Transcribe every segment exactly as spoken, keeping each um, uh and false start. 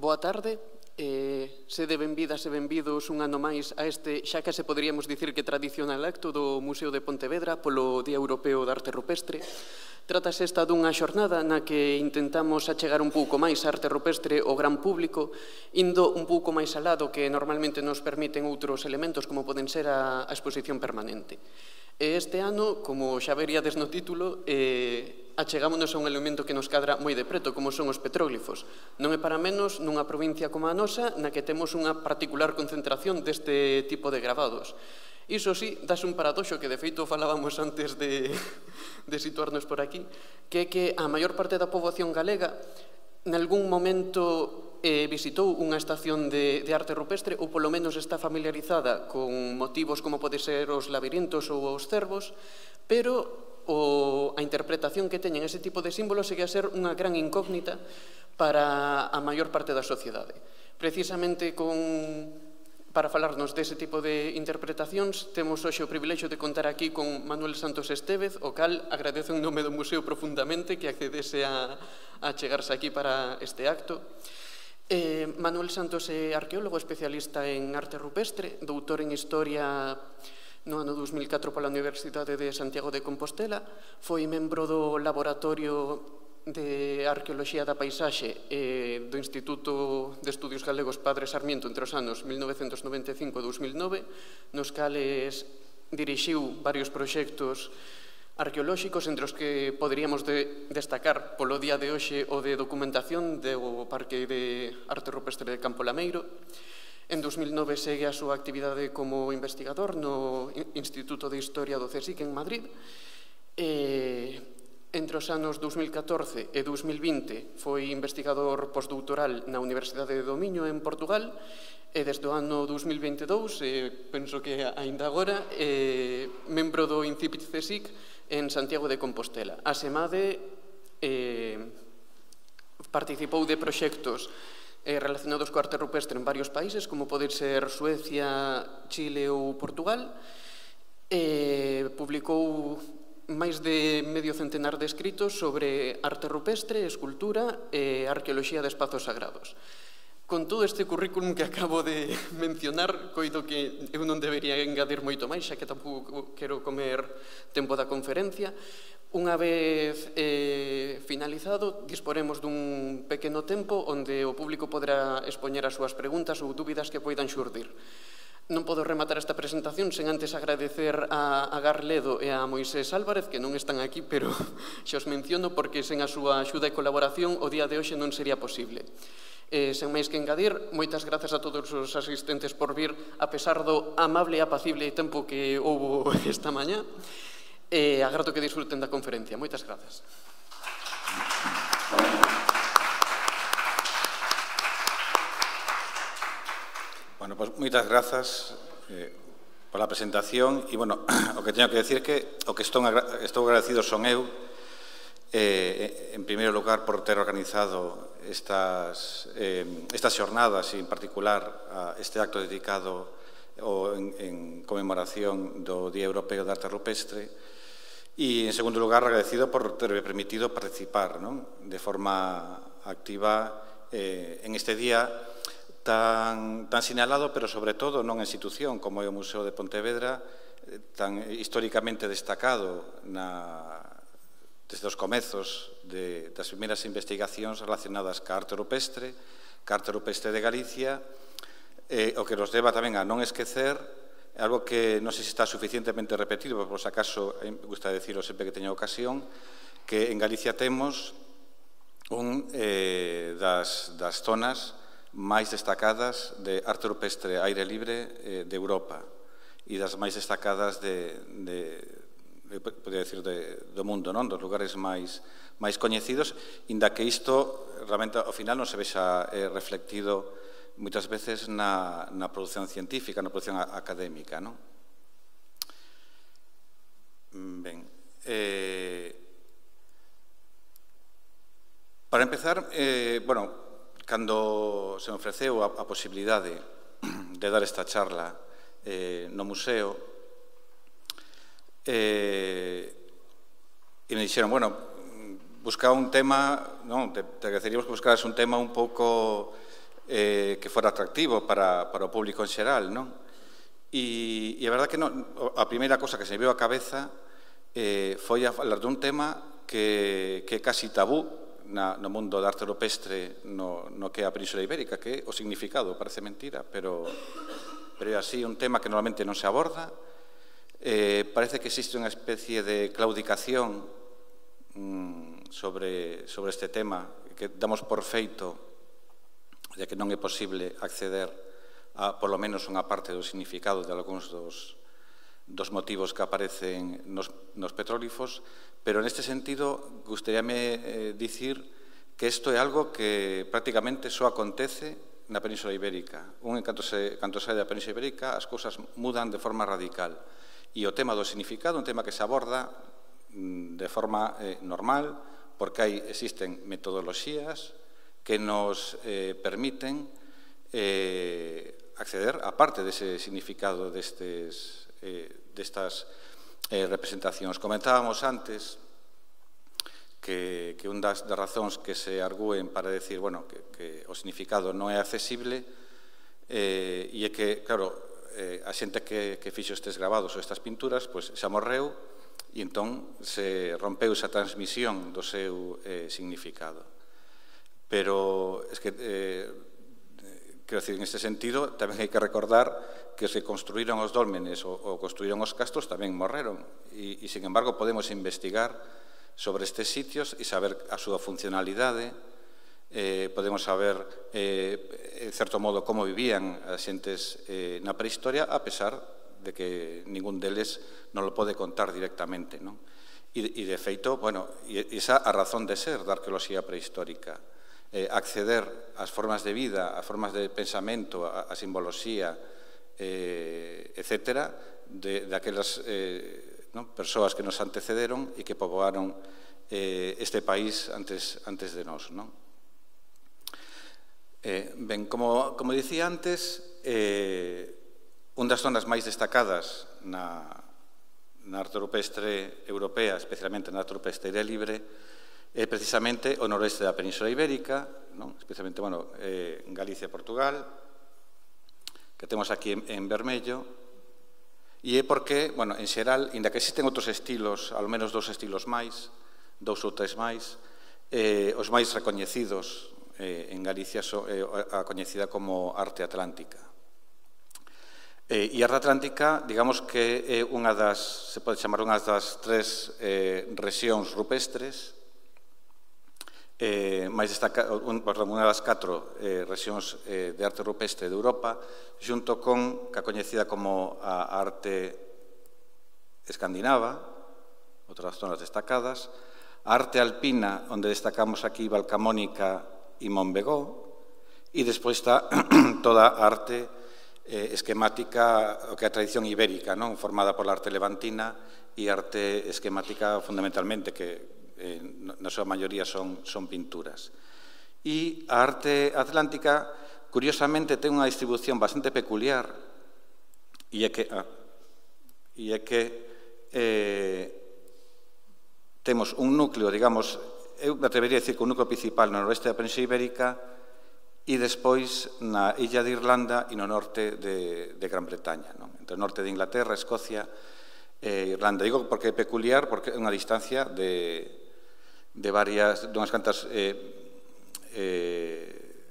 Boa tarde, eh, sede benvidas e benvidos un ano máis a este, xa que se poderíamos dicir que tradicional acto do Museo de Pontevedra polo Día Europeo de Arte Rupestre. Trátase esta dunha xornada na que intentamos achegar un pouco máis a arte rupestre ao gran público, indo un pouco máis alá do que normalmente nos permiten outros elementos como poden ser a, a exposición permanente. E este ano, como xa veríades no título, eh, achegámonos a un elemento que nos cadra moi de preto, como son os petróglifos. Non é para menos nunha provincia como a nosa, na que temos unha particular concentración deste tipo de gravados. Iso sí, dase un paradoxo que de feito falábamos antes de, de situarnos por aquí, que é que a maior parte da poboación galega nalgún momento eh, visitou unha estación de, de arte rupestre ou polo menos está familiarizada con motivos como pode ser os labirintos ou os cervos, pero o, a interpretación que teñen ese tipo de símbolos segue a ser unha gran incógnita para a maior parte da sociedade. Precisamente con... Para falarnos dese tipo de interpretacións, temos hoxe o privilexio de contar aquí con Manuel Santos Estévez, o cal agradezo en nome do Museo profundamente que accedese a, a chegarse aquí para este acto. Eh, Manuel Santos é arqueólogo especialista en arte rupestre, doutor en Historia no ano dos mil catro pola Universidade de Santiago de Compostela, foi membro do Laboratorio de Arqueoloxía da Paisaxe eh, do Instituto de Estudios Galegos Padre Sarmiento entre os anos mil novecentos noventa e cinco e dous mil nove, nos cales dirixiu varios proxectos arqueolóxicos, entre os que poderíamos de destacar polo día de hoxe o de documentación do Parque de Arte Rupestre de Campo Lameiro. En dous mil nove segue a súa actividade como investigador no Instituto de Historia do CSIC en Madrid. E entre os anos dous mil catorce e dous mil vinte foi investigador postdoutoral na Universidade de Domiño en Portugal e desde o ano dous mil vinte e dous, e penso que aínda agora, é membro do Incipit CSIC en Santiago de Compostela. A SEMADE eh, participou de proxectos eh, relacionados co arte rupestre en varios países, como pode ser Suecia, Chile ou Portugal, e publicou máis de medio centenar de escritos sobre arte rupestre, escultura e arqueoloxía de espazos sagrados. Con todo este currículum que acabo de mencionar, coido que eu non debería engadir moito máis, xa que tampouco quero comer tempo da conferencia. Unha vez eh, finalizado, disporemos dun pequeno tempo onde o público poderá expoñer as súas preguntas ou dúbidas que poidan xurdir. Non podo rematar esta presentación sen antes agradecer a Agar Ledo e a Moisés Álvarez, que non están aquí, pero xa os menciono porque sen a súa axuda e colaboración o día de hoxe non sería posible. Eh, sen máis que engadir, moitas grazas a todos os asistentes por vir, a pesar do amable e apacible tempo que houbo esta mañá. E agardo que disfruten da conferencia. Moitas grazas. Bueno, pues moitas grazas eh, pola presentación e, bueno, o que teño que decir é que o que estou, estou agradecido son eu, eh, en primeiro lugar, por ter organizado estas, eh, estas xornadas e, en particular, a este acto dedicado o en, en conmemoración do Día Europeo de Arte Rupestre e, en segundo lugar, agradecido por terme permitido participar, non, de forma activa eh, en este día Tan, tan sinalado, pero sobre todo non a institución como é o Museo de Pontevedra, tan históricamente destacado na, desde os comezos de, das primeiras investigacións relacionadas ca arte rupestre, ca arte rupestre de Galicia, eh, o que nos leva tamén a non esquecer algo que non sei se está suficientemente repetido, pero por si acaso me gusta decirlo sempre que teño ocasión, que en Galicia temos un eh, das, das zonas máis destacadas de arte rupestre aire libre eh, de Europa e das máis destacadas de, de, de podría decir, de, do mundo, non? Dos lugares máis, máis coñecidos, inda que isto realmente ao final non se vexa eh, reflectido moitas veces na, na produción científica, na produción académica, non? Ben, eh, para empezar, eh, bueno, cando se me ofreceu a, a posibilidade de dar esta charla eh, no museo, eh, e me dixeron, bueno, buscaba un tema, non, te, te agradeceríamos que buscaras un tema un pouco eh, que fora atractivo para, para o público en xeral, non? E, e a verdade que non, a primeira cosa que se me veio á cabeza eh, foi a falar dun tema que, que é casi tabú na, no mundo da arte rupestre no, no que é a Península Ibérica, que é o significado, parece mentira, pero, pero é así un tema que normalmente non se aborda. Eh, parece que existe unha especie de claudicación mm, sobre, sobre este tema, que damos por feito de que non é posible acceder a, por lo menos, unha parte do significado de algúns dos, dos motivos que aparecen nos, nos petróglifos, pero neste sentido gustaríame eh, dicir que isto é algo que prácticamente só acontece na Península Ibérica. Un, en canto se, canto sai da Península Ibérica, as cousas mudan de forma radical. E o tema do significado, un tema que se aborda mm, de forma eh, normal, porque hai, existen metodoloxías que nos eh, permiten eh, acceder a parte dese significado destes, eh, destas eh, representacións. Comentábamos antes que, que un das, das razóns que se argúen para decir, bueno, que, que o significado non é accesible eh, e é que, claro, eh, a xente que, que fixo estes grabados ou estas pinturas, pois xa morreu e entón se rompeu esa transmisión do seu eh, significado. Pero, es que, eh, quero decir, en este sentido, tamén hai que recordar que os que construíron os dólmenes ou, ou construíron os castros tamén morreron. E, e, sin embargo, podemos investigar sobre estes sitios e saber a súa funcionalidade, eh, podemos saber, eh, en certo modo, como vivían as xentes eh, na prehistoria, a pesar de que ningún deles non lo pode contar directamente, non? E, e de feito, bueno, e esa a razón de ser da arqueoloxía prehistórica. Eh, acceder ás formas de vida, ás formas de pensamento, a, a simboloxía, eh, etcétera, de, de aquelas eh, no, persoas que nos antecederon e que poboaron eh, este país antes, antes de nós. Non? Eh, ben, como, como dicía antes, eh, unha das zonas máis destacadas na, na arte rupestre europea, especialmente na arte rupestre libre, é precisamente o noroeste da Península Ibérica, non? Especialmente, bueno, eh, en Galicia e Portugal, que temos aquí en, en vermello, e é porque, bueno, en xeral, inda que existen outros estilos, ao menos dous estilos máis, dous ou tres máis, eh, os máis recoñecidos eh, en Galicia son eh, a coñecida como arte atlántica. Eh, e a arte atlántica, digamos que é unha das, se pode chamar unha das tres eh, rexións rupestres, Eh, máis destaca, un, perdón, unha das catro eh, rexións eh, de arte rupestre de Europa, xunto con a coñecida como a arte escandinava, outras zonas destacadas, a arte alpina, onde destacamos aquí Valcamónica e Montbegó, e despois está toda a arte eh, esquemática, o que é a tradición ibérica, non? Formada por a arte levantina e arte esquemática fundamentalmente, que Eh, na súa maioría son, son pinturas. E a arte atlántica, curiosamente, ten unha distribución bastante peculiar, e é que, ah, e é que eh, temos un núcleo, digamos, eu me atrevería a decir que un núcleo principal no noroeste da Península Ibérica e despois na illa de Irlanda e no norte de, de Gran Bretaña, non? Entre o norte de Inglaterra, Escocia e Irlanda. Digo porque é peculiar, porque é unha distancia de de varias, dunhas cantas eh, eh,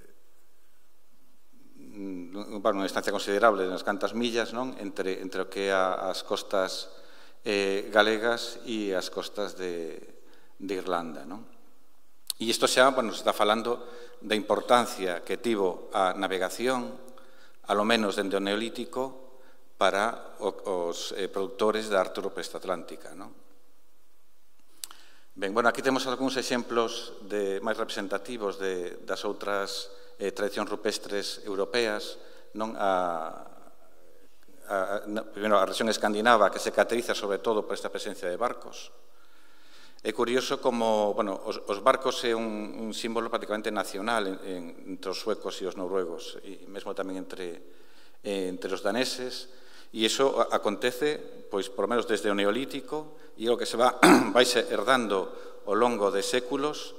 unha distancia considerable de unhas cantas millas, non? Entre, entre o que é as costas eh, galegas e as costas de, de Irlanda, non? E isto xa, bueno, se está falando da importancia que tivo a navegación, alo menos dende o Neolítico, para os eh, produtores da arte rupestre atlántica, non? Ben, bueno, aquí temos algúns exemplos de, máis representativos de, das outras eh, tradicións rupestres europeas, non? A, a, a, primeiro, a rexión escandinava, que se caracteriza sobre todo por esta presencia de barcos. É curioso como, bueno, os, os barcos é un, un símbolo prácticamente nacional en, en, entre os suecos e os noruegos, e mesmo tamén entre, eh, entre os daneses, e iso acontece, pois, por lo menos desde o Neolítico, e é o que se va, vaise herdando ao longo de séculos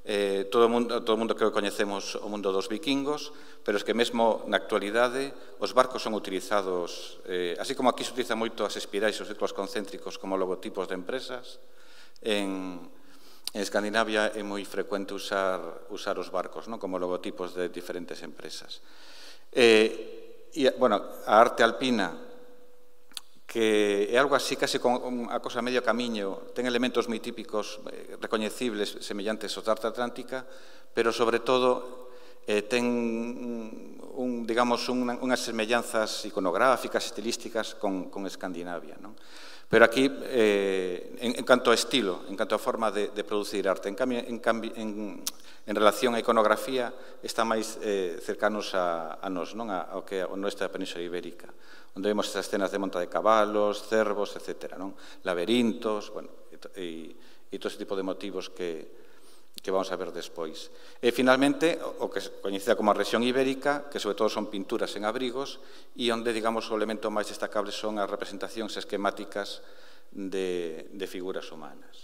Eh, todo o mundo, todo o mundo creo que coñecemos o mundo dos vikingos, pero es que mesmo na actualidade os barcos son utilizados, eh, así como aquí se utiliza moito as espirais, os círculos concéntricos como logotipos de empresas, en, en Escandinavia é moi frecuente usar, usar os barcos, non, como logotipos de diferentes empresas. Eh, e, bueno, a arte alpina, que é algo así, case con unha cosa medio camiño, ten elementos moi típicos, eh, recoñecibles, semellantes aos da arte atlántica, pero, sobre todo, eh, ten, un, digamos, un, unhas semellanzas iconográficas, estilísticas con, con Escandinavia, non? Pero aquí, eh, en, en canto a estilo, en canto a forma de, de producir arte, en, cambio, en, cambio, en, en relación á iconografía, está máis eh, cercanos a, a nos, non? A, ao que a nuestra Península Ibérica, onde vemos estas escenas de monta de cabalos, cervos, etcétera, non? Laberintos, bueno, e, e todo ese tipo de motivos que, que vamos a ver despois. E, finalmente, o que se coñecida como a rexión ibérica, que sobre todo son pinturas en abrigos, e onde, digamos, o elemento máis destacable son as representacións esquemáticas de, de figuras humanas.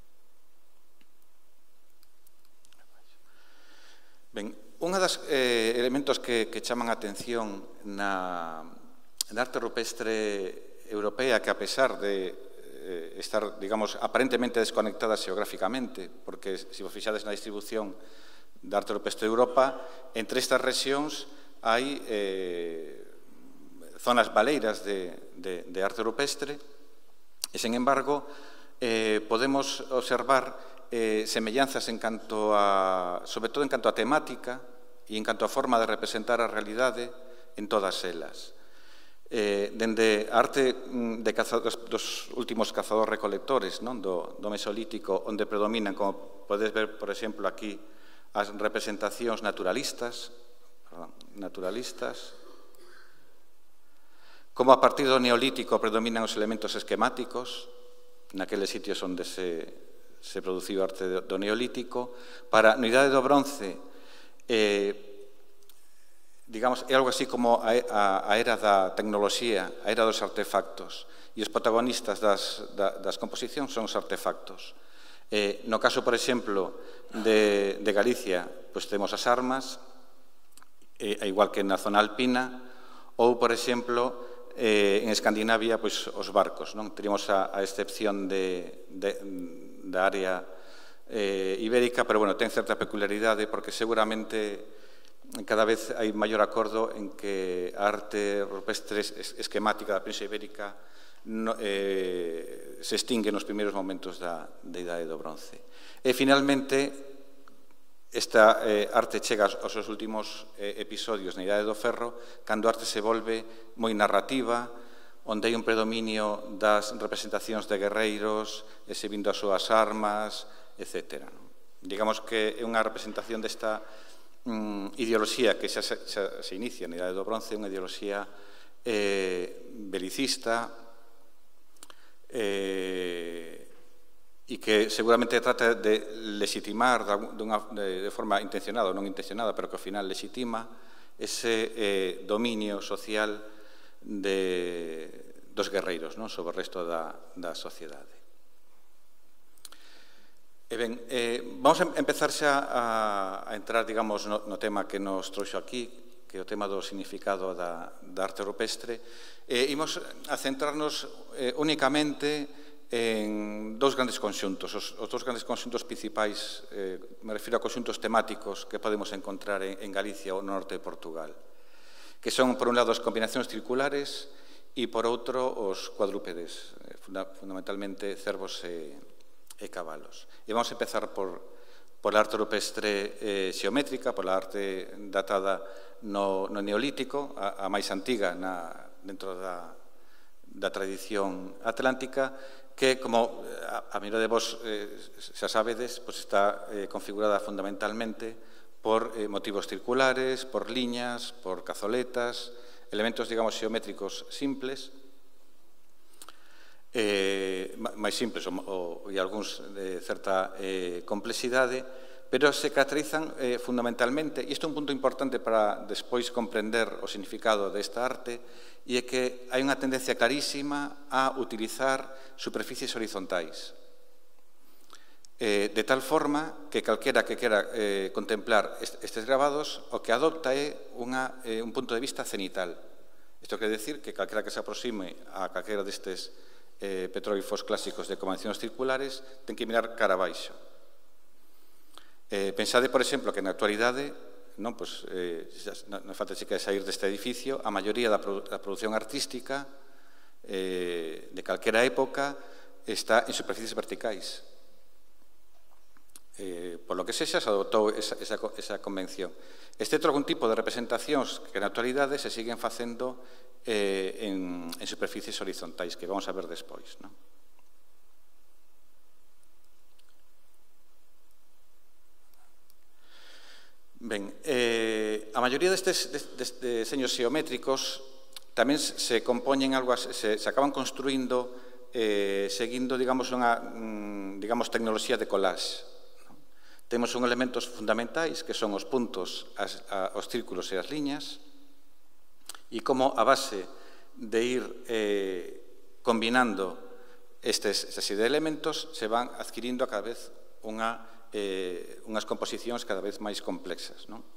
Ben, unha das eh, elementos que, que chaman a atención na, na arte rupestre europea, que a pesar de eh, estar, digamos, aparentemente desconectada xeográficamente, porque se vos fixades na distribución da arte rupestre de Europa, entre estas rexións hai eh, zonas baleiras de, de, de arte rupestre, e, sen embargo, eh, podemos observar Eh, semellanzas en canto a, sobre todo en canto a temática e en canto a forma de representar a realidade en todas elas. Eh, dende a arte de cazadores, dos últimos cazadores-recolectores, non? Do, do Mesolítico, onde predominan, como podes ver, por exemplo, aquí, as representacións naturalistas, perdón, naturalistas, como a partir do Neolítico predominan os elementos esquemáticos, naqueles sitios onde se se produciu arte do Neolítico. Para a Idade do Bronce, eh, digamos, é algo así como a, a, a era da tecnoloxía, a era dos artefactos, e os protagonistas das, da, das composicións son os artefactos. Eh, no caso, por exemplo, de, de Galicia, pois temos as armas, eh, igual que na zona alpina, ou, por exemplo, eh, en Escandinavia, pois, os barcos, non? Teríamos a, a excepción de, de da área eh, ibérica, pero, bueno, ten certa peculiaridade porque seguramente cada vez hai maior acordo en que a arte rupestre esquemática da Península Ibérica no, eh, se extingue nos primeiros momentos da, da Idade do Bronce. E, finalmente, esta eh, arte chega aos seus últimos eh, episodios na Idade do Ferro, cando a arte se volve moi narrativa, onde hai un predominio das representacións de guerreiros, exhibindo as súas armas, etcétera. Digamos que é unha representación desta mm, ideoloxía que xa se, xa se inicia na Idade do Bronce, unha ideoloxía eh, belicista eh, e que seguramente trata de legitimar dunha, de, de forma intencionada ou non intencionada, pero que ao final legitima ese eh, dominio social de, dos guerreiros, non? Sobre o resto da, da sociedade. E ben, eh, vamos a empezar xa a, a entrar, digamos, no, no tema que nos trouxo aquí, que é o tema do significado da, da arte rupestre. E imos a centrarnos eh, únicamente en dous grandes conxuntos. Os, os dous grandes conxuntos principais, eh, me refiro a conxuntos temáticos que podemos encontrar en, en Galicia ou no norte de Portugal, que son, por un lado, as combinacións circulares e, por outro, os cuadrúpedes, funda, fundamentalmente cervos e, e cabalos. E vamos a empezar por, por a arte rupestre eh, xeométrica, por a arte datada no, no Neolítico, a, a máis antiga na, dentro da, da tradición atlántica, que, como a, a mira de vos eh, xa sabedes, pues está eh, configurada fundamentalmente por eh, motivos circulares, por liñas, por cazoletas, elementos, digamos, xeométricos simples, eh, máis simples ou, ou, e algúns de certa eh, complexidade, pero se caracterizan eh, fundamentalmente, e isto é un punto importante para despois comprender o significado desta arte, e é que hai unha tendencia clarísima a utilizar superficies horizontais. eh, de tal forma que calquera que quera eh, contemplar est estes grabados o que adopta é unha, eh, un punto de vista cenital. Isto quere decir que calquera que se aproxime a calquera destes eh, petróglifos clásicos de convencións circulares ten que mirar cara abaixo. Eh, pensade, por exemplo, que na actualidade non, pues, eh, non, non falta chica de sair deste edificio, a maioría da, produ da produción artística eh, de calquera época está en superficies verticais. Eh, por lo que sexa, se adoptou esa, esa, esa convención. Excepto algún tipo de representacións que na actualidade se siguen facendo eh, en, en superficies horizontais, que vamos a ver despois, non? Ben, eh, a maioría destes, destes deseños xeométricos tamén se compoñen algo, se, se acaban construindo eh, seguindo, digamos, unha digamos, tecnoloxía de collage. ¿No? Temos un elementos fundamentais que son os puntos, as, a, os círculos e as liñas, e como a base de ir eh, combinando estes, estes de elementos se van adquirindo a cada vez unha Eh, unhas composicións cada vez máis complexas. Non?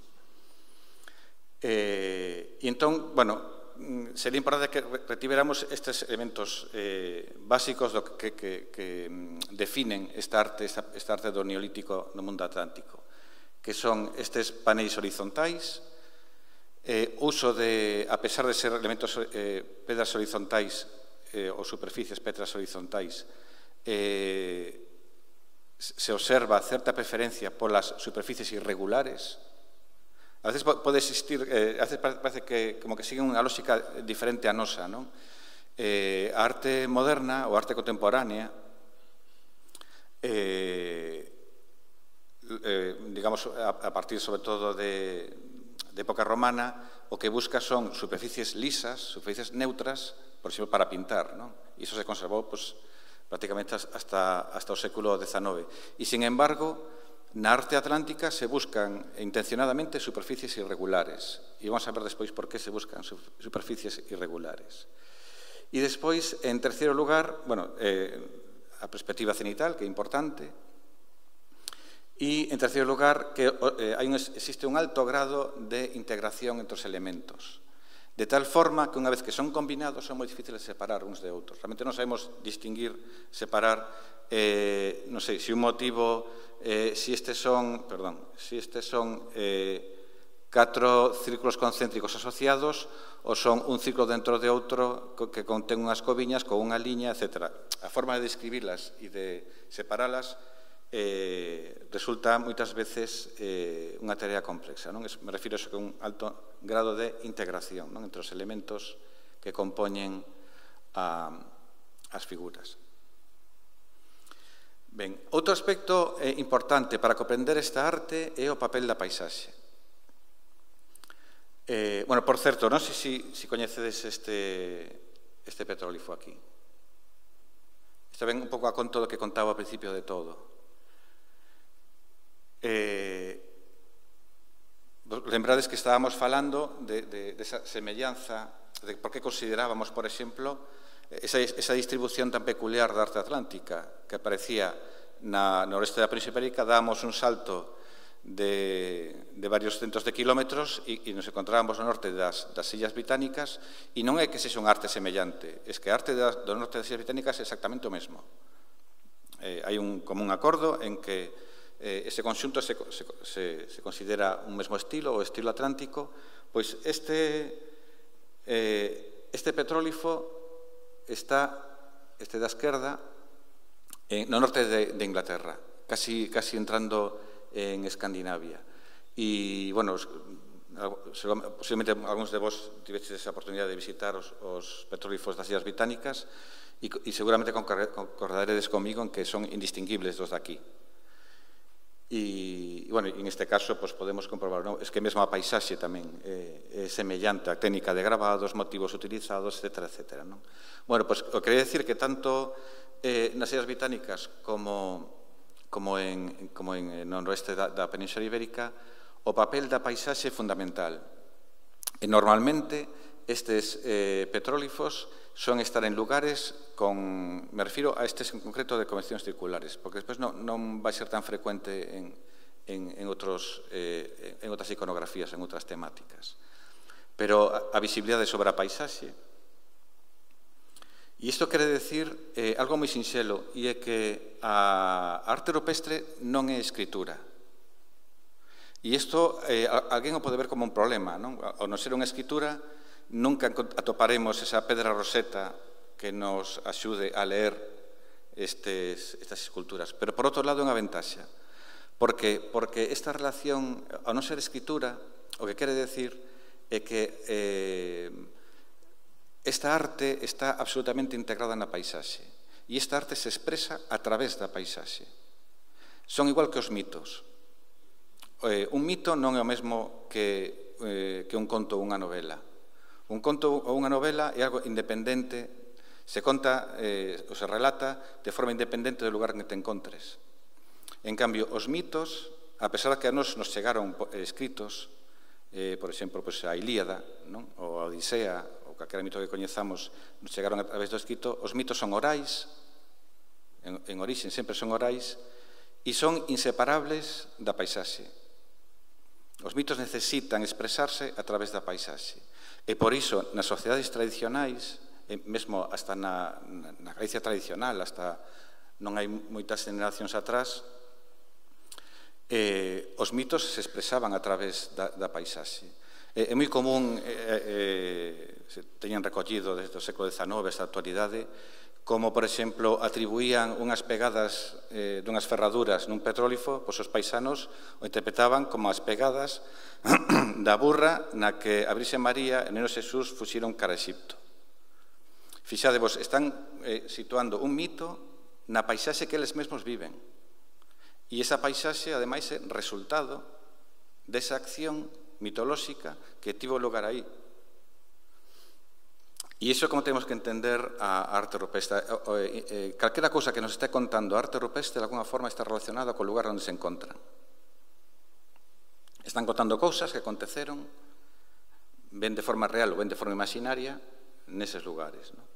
Eh, e entón, bueno, sería importante que retiveramos estes elementos eh, básicos do que, que, que definen esta arte, esta, esta arte do neolítico no mundo atlántico, que son estes paneis horizontais, eh, uso de, a pesar de ser elementos eh, pedras horizontais eh, ou superficies pedras horizontais, eh, se observa certa preferencia polas superficies irregulares. A veces pode existir, eh, a veces parece que como que sigue unha lógica diferente a nosa, non? Eh, a arte moderna ou a arte contemporánea, eh, eh, digamos, a, a partir sobre todo de, de época romana, o que busca son superficies lisas, superficies neutras, por exemplo, para pintar, non? E iso se conservou, pues, prácticamente hasta, hasta o século dezenove. E, sin embargo, na arte atlántica se buscan intencionadamente superficies irregulares. E vamos a ver despois por que se buscan superficies irregulares. E despois, en terceiro lugar, bueno, eh, a perspectiva cenital, que é importante. E, en terceiro lugar, que eh, hai un, existe un alto grado de integración entre os elementos. De tal forma que unha vez que son combinados son moi difíciles de separar uns de outros. Realmente non sabemos distinguir, separar, eh, non sei, se un motivo, eh, si estes son, perdón, si estes son eh, catro círculos concéntricos asociados ou son un círculo dentro de outro que contén unhas coviñas con unha liña, etcétera. A forma de describirlas e de separalas Eh, resulta moitas veces eh, unha tarea complexa. Non? Me refiro a eso que un alto grado de integración, non? Entre os elementos que compoñen a, as figuras. Ben, outro aspecto eh, importante para comprender esta arte é o papel da paisaxe. Eh, bueno, por certo, non sei se si, si coñecedes este, este petrólifo aquí. Isto ven un pouco a conto do que contaba ao principio de todo. Eh, lembrades que estábamos falando de, de, de esa semellanza, de por que considerábamos, por exemplo, esa, esa distribución tan peculiar da arte atlántica que aparecía na noreste da Península Ibérica. Dábamos un salto de, de varios centos de kilómetros e, e nos encontrábamos no norte das, das Illas Británicas, e non é que sexa unha arte semellante, é que a arte das, do norte das Illas Británicas é exactamente o mesmo. Eh, hai un común acordo en que Eh, ese conxunto se, se, se, se considera un mesmo estilo, o estilo atlántico. Pois este, eh, este petrólifo está, este da esquerda, en, no norte de, de Inglaterra, casi, casi entrando en Escandinavia. E, bueno, posiblemente algúns de vos tiveches esa oportunidade de visitar os, os petrólifos das Illas Británicas e, e seguramente concordaredes comigo en que son indistinguibles dos de aquí. E, bueno, en este caso pues, podemos comprobar, ¿no? Es que mesmo a paisaxe tamén é, é semellante, a técnica de gravados, motivos utilizados, etcétera, etcétera, ¿no? Bueno, pues o quería decir que tanto eh, nas Illas Británicas como, como en, como en no noroeste da, da Península Ibérica, o papel da paisaxe é fundamental. E normalmente estes eh, petróglifos son estar en lugares con, me refiro a estes en concreto de convencións circulares, porque despois non, non vai ser tan frecuente en, en, en, outros, eh, en outras iconografías, en outras temáticas. Pero a, a visibilidade sobre a paisaxe. E isto quere decir eh, algo moi sinxelo, e é que a arte rupestre non é escritura. E isto eh, alguén o pode ver como un problema, non? Ao non ser unha escritura, nunca atoparemos esa pedra roseta que nos axude a leer estes, estas esculturas. Pero, por outro lado, é unha ventaxa. Por que? Porque esta relación, ao non ser escritura, o que quere decir é que eh, esta arte está absolutamente integrada na paisaxe. E esta arte se expresa a través da paisaxe. Son igual que os mitos. Eh, un mito non é o mesmo que, eh, que un conto ou unha novela. Un conto ou unha novela é algo independente, se conta eh, ou se relata de forma independente do lugar en que te encontres. En cambio, os mitos, a pesar de que a nos nos chegaron eh, escritos, eh, por exemplo, pues, a Ilíada, non? Ou a Odisea, ou calquera mito que coñezamos, nos chegaron a través do escrito, os mitos son orais, en, en origen sempre son orais, e son inseparables da paisaxe. Os mitos necesitan expresarse a través da paisaxe. E por iso, nas sociedades tradicionais, mesmo hasta na, na Galicia tradicional, hasta non hai moitas generacións atrás, eh, os mitos se expresaban a través da, da paisaxe. É, é moi común, eh, eh, se teñan recollido desde o século dezanove esta actualidade, como, por exemplo, atribuían unhas pegadas eh, dunhas ferraduras nun petrólifo, pois os paisanos o interpretaban como as pegadas da burra na que a Virxe María e o Neno Xesús fuxiron cara a Exipto. Fixadevos, están eh, situando un mito na paisaxe que eles mesmos viven. E esa paisaxe, ademais, é resultado desa acción mitolóxica que tivo lugar aí. E iso é como temos que entender a arte rupestre. Calquera cousa que nos este contando a arte rupestre, de alguna forma, está relacionada co lugar onde se encontran. Están contando cousas que aconteceron, ben de forma real ou ben de forma imaginaria, neses lugares. Non?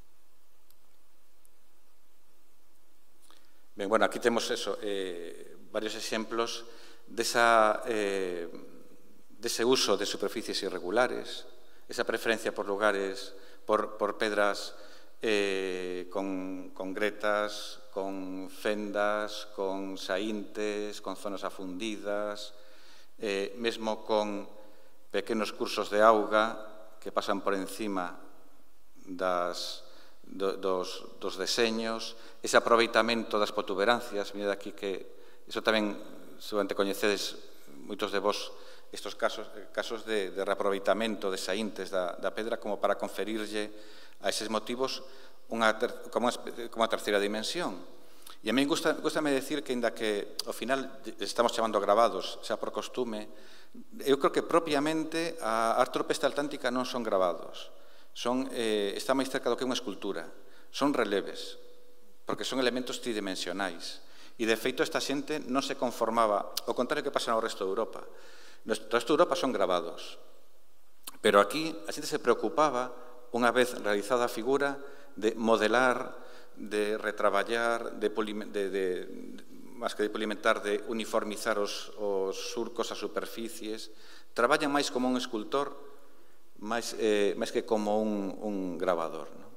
Ben, bueno, aquí temos eso, eh, varios exemplos desa, eh, dese uso de superficies irregulares, esa preferencia por lugares, por, por pedras eh, con, con gretas, con fendas, con saíntes, con zonas afundidas, eh, mesmo con pequenos cursos de auga que pasan por encima das, do, dos, dos deseños, ese aproveitamento das protuberancias. Mirad aquí que iso tamén, seguramente coñecedes moitos de vos, estos casos, casos de, de reaproveitamento de saíntes da, da pedra como para conferirlle a eses motivos unha ter, como, unha, como unha terceira dimensión. E a mí gusta, gustame decir que, ainda que ao final estamos chamando gravados, xa por costume, eu creo que propiamente a arte rupestre atlántica non son gravados, son, eh, está máis cerca do que unha escultura, son releves, porque son elementos tridimensionais. E, de feito, esta xente non se conformaba, ao contrario que pasa no resto de Europa. No resto de Europa son gravados, pero aquí a xente se preocupaba, unha vez realizada a figura, de modelar, de retraballar, de, de, de, máis que de polimentar, de uniformizar os, os surcos, as superficies. Traballan máis como un escultor, máis, eh, máis que como un, un grabador. Non?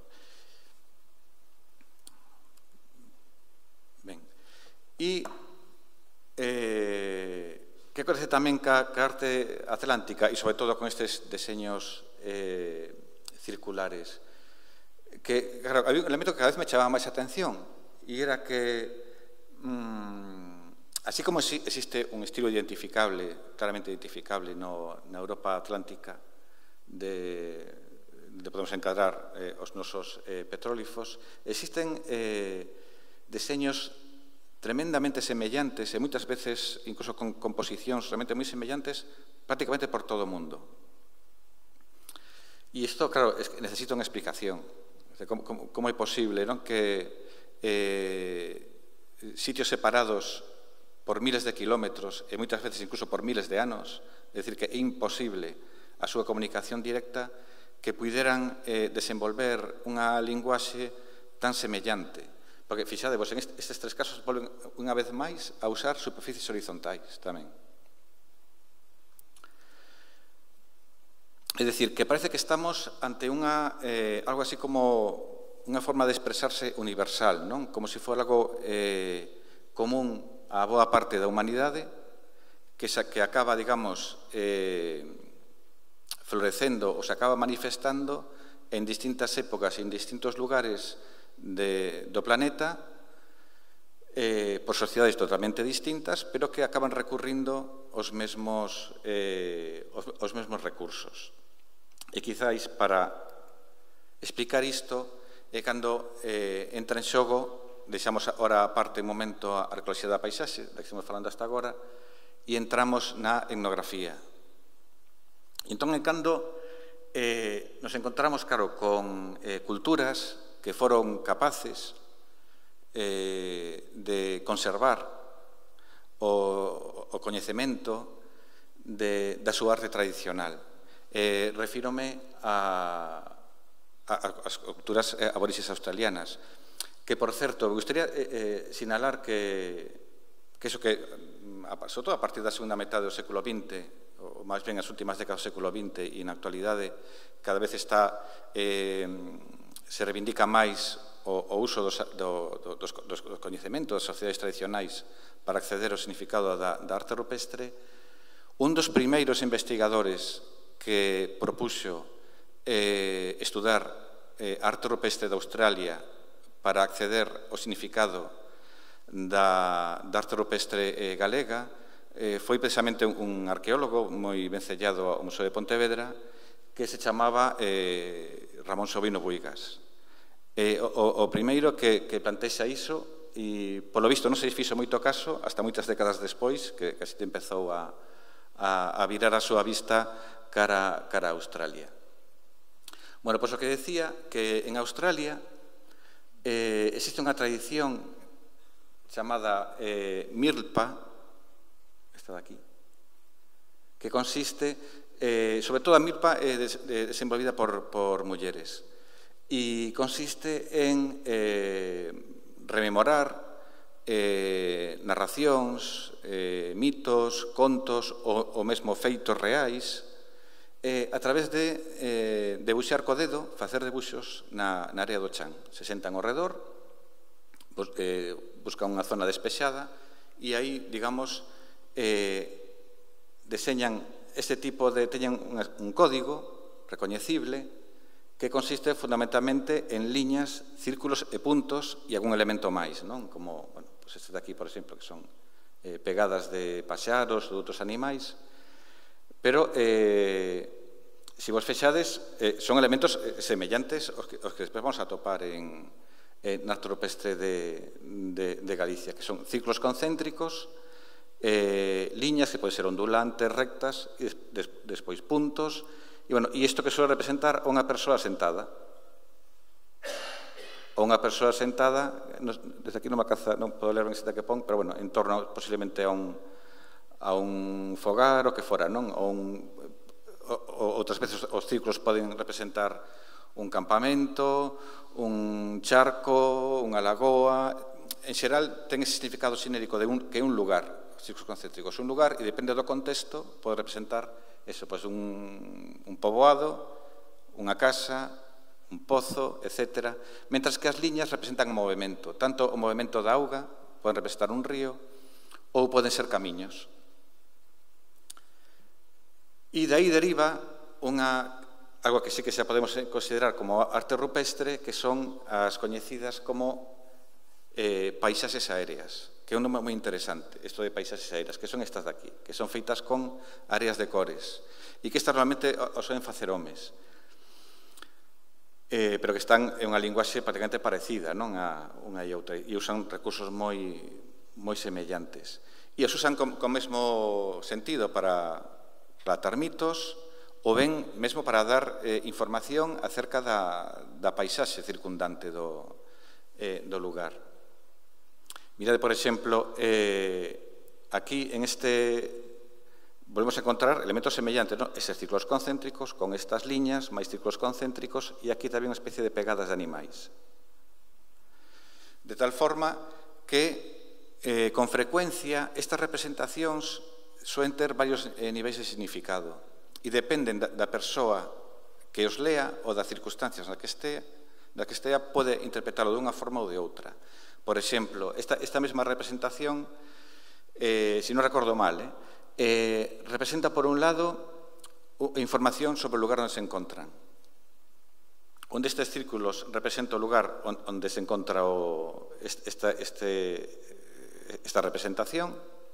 Ben. E eh, que acontece tamén ca, ca arte atlántica, e sobre todo con estes deseños eh, circulares, que, claro, había un elemento que cada vez me chamaba máis atención, e era que, mmm, así como existe un estilo identificable, claramente identificable no, na Europa atlántica, de, de podemos encadrar eh, os nosos eh, petróglifos, existen eh, deseños tremendamente semellantes e moitas veces, incluso con composicións realmente moi semellantes, prácticamente por todo o mundo. E isto, claro, es que necesita unha explicación. Como, como, como é posible, non? Que eh, sitios separados por miles de kilómetros e moitas veces incluso por miles de anos, é dicir, que é imposible a súa comunicación directa, que puideran eh, desenvolver unha linguaxe tan semellante. Porque, fixadevos, en estes tres casos volven unha vez máis a usar superficies horizontais tamén. É dicir, que parece que estamos ante unha, eh, algo así como unha forma de expresarse universal, non? Como se fora algo eh, común a boa parte da humanidade, que, sa, que acaba, digamos, eh, florecendo ou se acaba manifestando en distintas épocas e en distintos lugares de, do planeta, eh, por sociedades totalmente distintas, pero que acaban recurrindo aos mesmos, eh, os, os mesmos recursos. E quizáis para explicar isto é cando eh, entra en xogo, deixamos agora a parte un momento a arqueoloxía da paisaxe, da que estamos falando hasta agora, e entramos na etnografía. E entón, é cando eh, nos encontramos, claro, con eh, culturas que foron capaces eh, de conservar o, o coñecemento de, da súa arte tradicional. Eh, refírome a, a, a, as culturas aborixes australianas, que, por certo, me gustaría eh, eh, sinalar que, que eso que, sobre todo a partir da segunda metade do século vinte, ou máis ben as últimas décadas do século vinte, e na actualidade cada vez está, eh, se reivindica máis o, o uso dos, do, dos, dos coñecementos das sociedades tradicionais para acceder ao significado da, da arte rupestre. Un dos primeiros investigadores que propuxo eh, estudar eh, arte rupestre de Australia para acceder ao significado da, da arte rupestre eh, galega eh, foi precisamente un, un arqueólogo moi vencellado ao Museo de Pontevedra que se chamaba eh, Ramón Sobino Buigas. Eh, o, o primeiro que, que plantexa iso e, polo visto, non se fixo moito caso hasta moitas décadas despois que, que se empezou a, a, a virar a súa vista cara, cara a Australia. Bueno, pois o que decía que en Australia eh, existe unha tradición chamada eh, Mirlpa, esta de aquí, que consiste, eh, sobre todo a Mirlpa é des, de, desenvolvida por, por mulleres, e consiste en eh, rememorar eh, narracións, eh, mitos, contos ou, ou mesmo feitos reais eh, a través de eh, debuxar co dedo, facer debuxos na, na área do chan. Se sentan ao redor, bus, eh, buscan unha zona despexada e aí, digamos, eh, deseñan este tipo de, teñen un, un código recoñecible que consiste fundamentalmente en liñas, círculos e puntos e algún elemento máis, non? Como, bueno, pues este de aquí, por exemplo, que son eh, pegadas de paxaros ou de outros animais, pero eh, se vos fexades, eh, son elementos eh, semellantes aos que, aos que despois vamos a topar en, en arte rupestre de, de, de Galicia, que son círculos concéntricos, eh, liñas que poden ser ondulantes, rectas, e des, despois puntos, e, bueno, e isto que suele representar a unha persoa sentada. A unha persoa sentada, desde aquí non me alcanza, non podo ler ben que pon, pero, bueno, en torno posiblemente a un, a un fogar o que fora, non? O un, o, o, outras veces os círculos poden representar un campamento, un charco, unha lagoa. En xeral, ten ese significado xenérico de un, que é un lugar, os círculos concéntricos, un lugar, e depende do contexto, pode representar eso, pois un, un poboado, unha casa, un pozo, etcétera, mentras que as liñas representan o movimento, tanto o movimento da auga, poden representar un río, ou poden ser camiños. E de aí deriva unha, algo que sí que xa podemos considerar como arte rupestre, que son as coñecidas como eh, paisaxes aéreas, que é un nome moi interesante, isto de paisaxes aéreas, que son estas de aquí, que son feitas con áreas de cores, e que estas normalmente os soen facer homes, eh, pero que están en unha linguaxe prácticamente parecida, non, a unha e outra, e usan recursos moi, moi semellantes. E os usan con, con mesmo sentido para relatar mitos, ou ben mesmo para dar eh, información acerca da, da paisaxe circundante do, eh, do lugar. Mirade, por exemplo, eh, aquí en este volvemos a encontrar elementos semellantes, ¿no? Eses círculos concéntricos con estas liñas, máis círculos concéntricos, e aquí tamén unha especie de pegadas de animais. De tal forma que, eh, con frecuencia, estas representacións soen ter varios eh, niveis de significado e dependen da, da persoa que os lea ou das circunstancias na que estea, na que estea pode interpretarlo dunha forma ou de outra. Por exemplo, esta, esta mesma representación, eh, se non recordo mal, eh, eh, representa, por un lado, información sobre o lugar onde se encontran. Onde estes círculos representan o lugar onde se encontra o, esta, este, esta representación.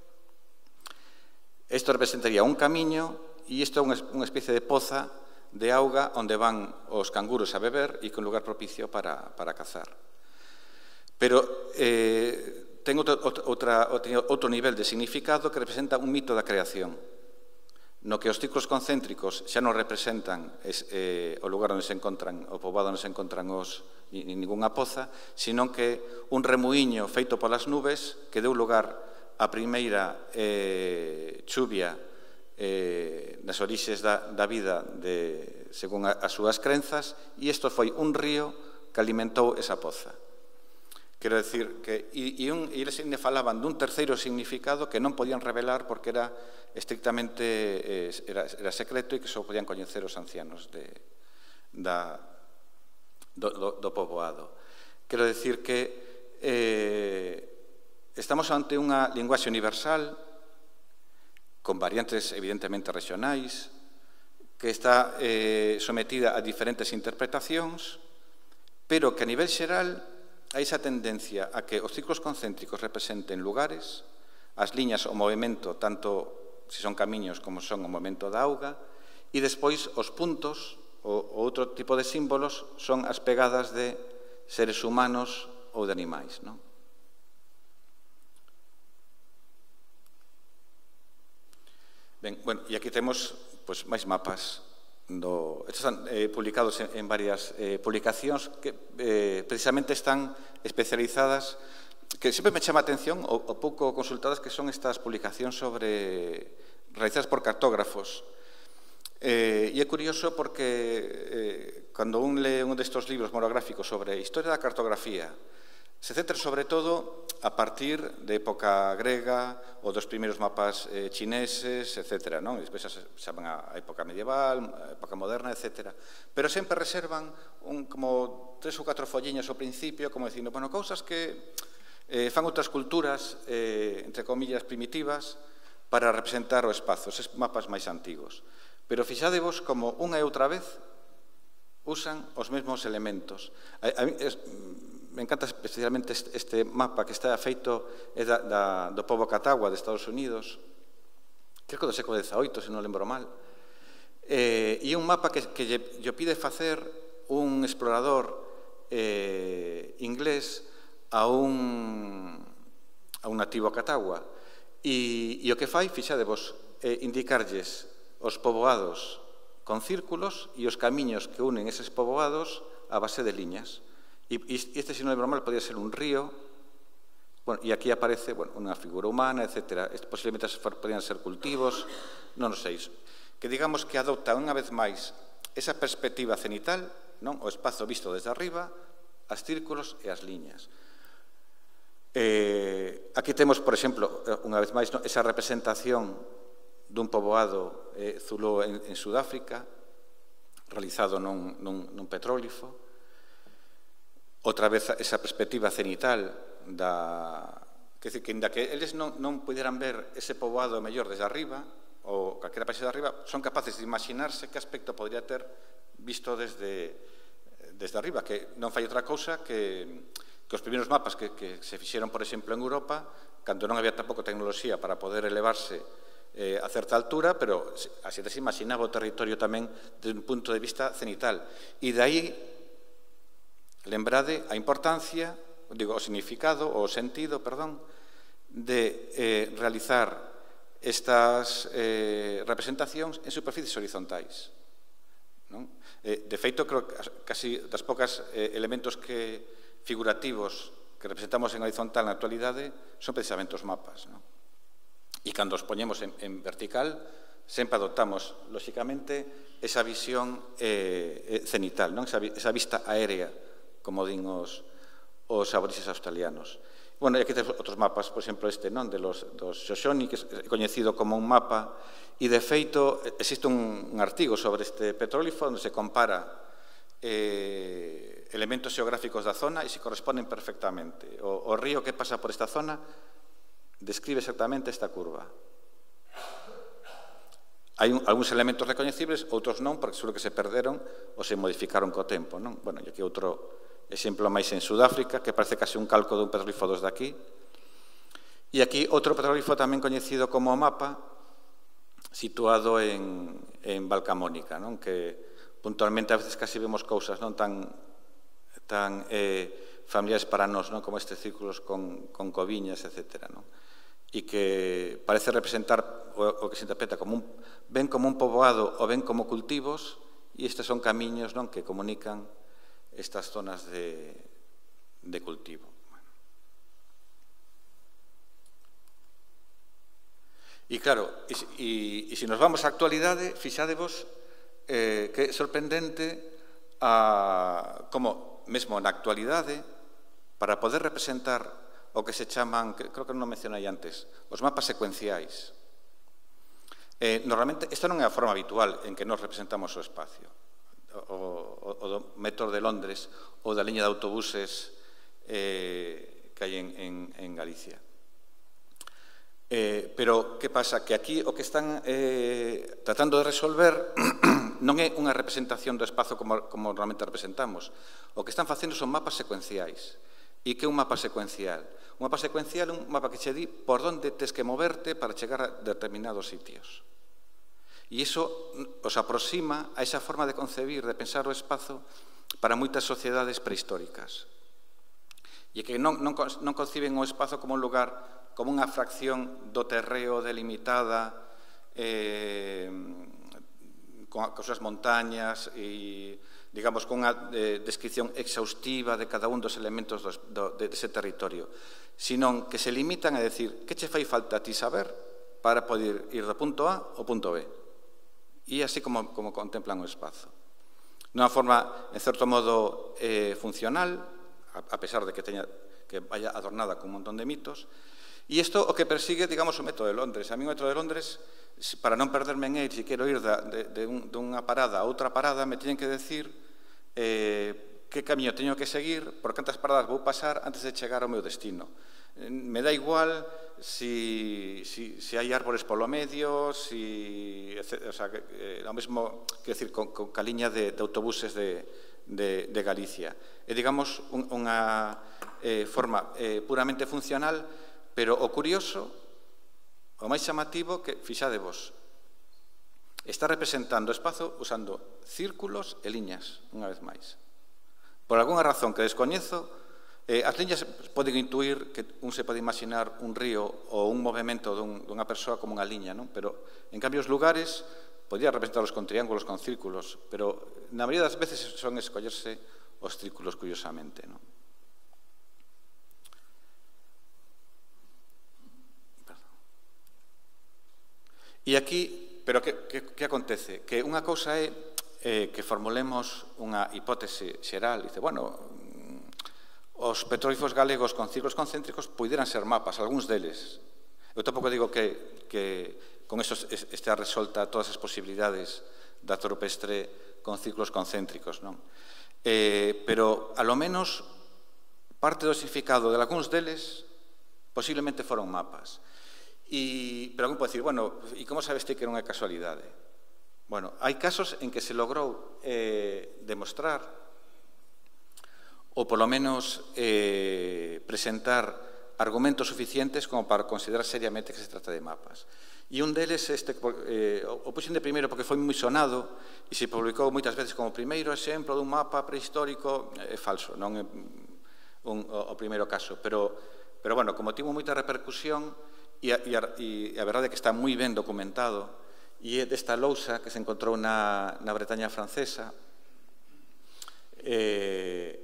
Isto representaría un camiño e isto é unha especie de poza de auga onde van os canguros a beber e que é un lugar propicio para, para cazar. Pero eh, ten outro, outra, outro nivel de significado que representa un mito da creación, no que os círculos concéntricos xa non representan es, eh, o lugar onde se encontran, o poboado onde se encontran os, ni, ni ninguna poza, sino que un remuíño feito polas nubes que deu lugar a primeira eh, chuvia eh, nas orixes da, da vida de, según a, as súas crenzas, e isto foi un río que alimentou esa poza. Quero decir que e, e, un, e eles ainda falaban dun terceiro significado que non podían revelar porque era estrictamente eh, era, era secreto e que só podían coñecer os ancianos de, da, do, do, do poboado. Quero decir que eh, estamos ante unha linguaxe universal con variantes evidentemente regionais que está eh, sometida a diferentes interpretacións, pero que a nivel xeral hai esa tendencia a que os círculos concéntricos representen lugares, as liñas o movimento, tanto se son camiños como son o movimento da auga, e despois os puntos, ou outro tipo de símbolos, son as pegadas de seres humanos ou de animais, non? Ben, bueno, e aquí temos pues, máis mapas. Do, estos están eh, publicados en, en varias eh, publicacións que eh, precisamente están especializadas, que sempre me chama a atención o, o pouco consultadas que son estas publicacións sobre realizadas por cartógrafos. Eh, e é curioso porque eh, cando un lee un destes libros monográficos sobre historia da cartografía, se centra sobre todo a partir de época grega ou dos primeiros mapas eh, chineses, etcétera, non? E despois xa van a época medieval, a época moderna, etcétera. Pero sempre reservan un, como tres ou catro folliñas ao principio, como dicindo, bueno, cousas que eh, fan outras culturas, eh, entre comillas, primitivas, para representar o espazo, esos mapas máis antigos. Pero fixadevos como unha e outra vez usan os mesmos elementos. A, a mí, es, me encanta especialmente este, este mapa que está feito é da, da, do pobo Catawba de Estados Unidos, creo que do século dezaoito, se non lembro mal. Eh, e un mapa que, que lle, lle pide facer un explorador eh, inglés a un, a un nativo Catawba. E, e o que fai, fixadevos, é indicarlles os poboados con círculos e os camiños que unen eses poboados a base de liñas. E este, se non é normal, podía ser un río, bueno, e aquí aparece bueno, unha figura humana, etcétera. Posiblemente podían ser cultivos, non o sei. Que digamos que adopta unha vez máis esa perspectiva cenital, non? O espazo visto desde arriba, as círculos e as liñas. Eh, aquí temos, por exemplo, unha vez máis, non? Esa representación dun poboado eh, zulú en, en Sudáfrica, realizado nun, nun, nun petróglifo. Outra vez esa perspectiva cenital da... Que decir, que ainda que eles non, non puderan ver ese poboado mellor desde arriba, ou calquera país de arriba, son capaces de imaginarse que aspecto podría ter visto desde, desde arriba, que non fai outra cousa que, que os primeiros mapas que, que se fixeron, por exemplo, en Europa, cando non había tampouco tecnoloxía para poder elevarse eh, a certa altura, pero a xente se imaginaba o territorio tamén desde un punto de vista cenital. E de aí lembrade a importancia, digo, o significado, o sentido, perdón, de eh, realizar estas eh, representacións en superficies horizontais. Non? Eh, de feito, creo que casi das pocas eh, elementos que figurativos que representamos en horizontal na actualidade son precisamente os mapas. Non? E cando os poñemos en, en vertical, sempre adoptamos, lóxicamente, esa visión eh, cenital, non? Esa, esa vista aérea, como din os, os aboríxenes australianos. Bueno, e aquí temos outros mapas, por exemplo, este, non? De los, dos Shoshone, que é coñecido como un mapa, e, de feito, existe un, un artigo sobre este petrólifo onde se compara eh, elementos xeográficos da zona e se corresponden perfectamente. O, o río que pasa por esta zona describe exactamente esta curva. Hai un, algúns elementos recoñecibles, outros non, porque seguro que se perderon ou se modificaron co tempo, non? Bueno, e aquí outro exemplo máis en Sudáfrica, que parece case un calco dun petrólifo dos daqui. E aquí outro petrólifo tamén coñecido como mapa, situado en, en Valcamónica, non? Que puntualmente a veces casi vemos cousas non tan, tan eh, familiares para nós, non? Como estes círculos con, con coviñas, etcétera, non? E que parece representar o, o que se interpreta como un, ben como un poboado ou ben como cultivos, e estes son camiños, non? Que comunican estas zonas de, de cultivo. Bueno. E claro, e, e, e se nos vamos á actualidade, fixádevos eh, que é sorprendente a, como mesmo na actualidade, para poder representar o que se chaman, que creo que non mencionei antes, os mapas secuenciais. Eh, normalmente, esta non é a forma habitual en que nos representamos o espacio. O, o, o do metro de Londres ou da liña de autobuses eh, que hai en, en, en Galicia. Eh, pero, que pasa? Que aquí o que están eh, tratando de resolver non é unha representación do espazo como, como normalmente representamos. O que están facendo son mapas secuenciais. E que é un mapa secuencial? Un mapa secuencial é un mapa que che di por onde tes que moverte para chegar a determinados sitios. E iso os aproxima a esa forma de concebir, de pensar o espazo para moitas sociedades prehistóricas. E que non, non, non conciben o espazo como un lugar, como unha fracción do terreo delimitada, eh, con, con súas montañas e, digamos, con unha eh, descripción exhaustiva de cada un dos elementos dos, do, de, dese territorio, sino que se limitan a decir que che fai falta a ti saber para poder ir do punto A ao punto B. E así como, como contemplan o espazo. Nunha forma, en certo modo, eh, funcional, a, a pesar de que, teña, que vaya adornada con un montón de mitos, e isto o que persigue, digamos, o método de Londres. A mí o método de Londres, para non perderme en él, se quero ir da, de, de, un, de unha parada a outra parada, me tienen que decir eh, que camiño teño que seguir, por cantas paradas vou pasar antes de chegar ao meu destino. Me dá igual si, si, si hai árbores polo medio, si, o sea, eh, lo mesmo, quero decir, con, con a liña de, de autobuses de, de, de Galicia. É, digamos, un, unha eh, forma eh, puramente funcional, pero o curioso, o máis chamativo, que, fixádevos, está representando o espazo usando círculos e liñas, unha vez máis. Por algunha razón que descoñezo, Eh, as liñas poden intuir que un se pode imaginar un río ou un movimento dun, dunha persoa como unha liña, non? Pero, en cambio, os lugares podía representarlos con triángulos, con círculos, pero na maioría das veces son escollerse os círculos, curiosamente, non? Perdón. E aquí, pero que, que, que acontece? Que unha cousa é eh, que formulemos unha hipótese xeral, dice, bueno, os petrólifos galegos con círculos concéntricos puderan ser mapas, algúns deles. Eu tampouco digo que, que con eso estea resolta todas as posibilidades da rupestre con círculos concéntricos, non? Eh, pero, a lo menos, parte do significado de algúns deles posiblemente foron mapas. E, pero alguén pode dicir, bueno, e como sabes ti que non é casualidade? Bueno, hai casos en que se logrou eh, demostrar ou polo menos eh, presentar argumentos suficientes como para considerar seriamente que se trata de mapas. E un deles, este, eh, o puxen de primeiro porque foi moi sonado e se publicou moitas veces como primeiro exemplo dun mapa prehistórico, é falso, non é un, o, o primeiro caso, pero, pero bueno, como tivo moita repercusión e a, e, a, e a verdade é que está moi ben documentado e é desta lousa que se encontrou na, na Bretaña francesa, eh,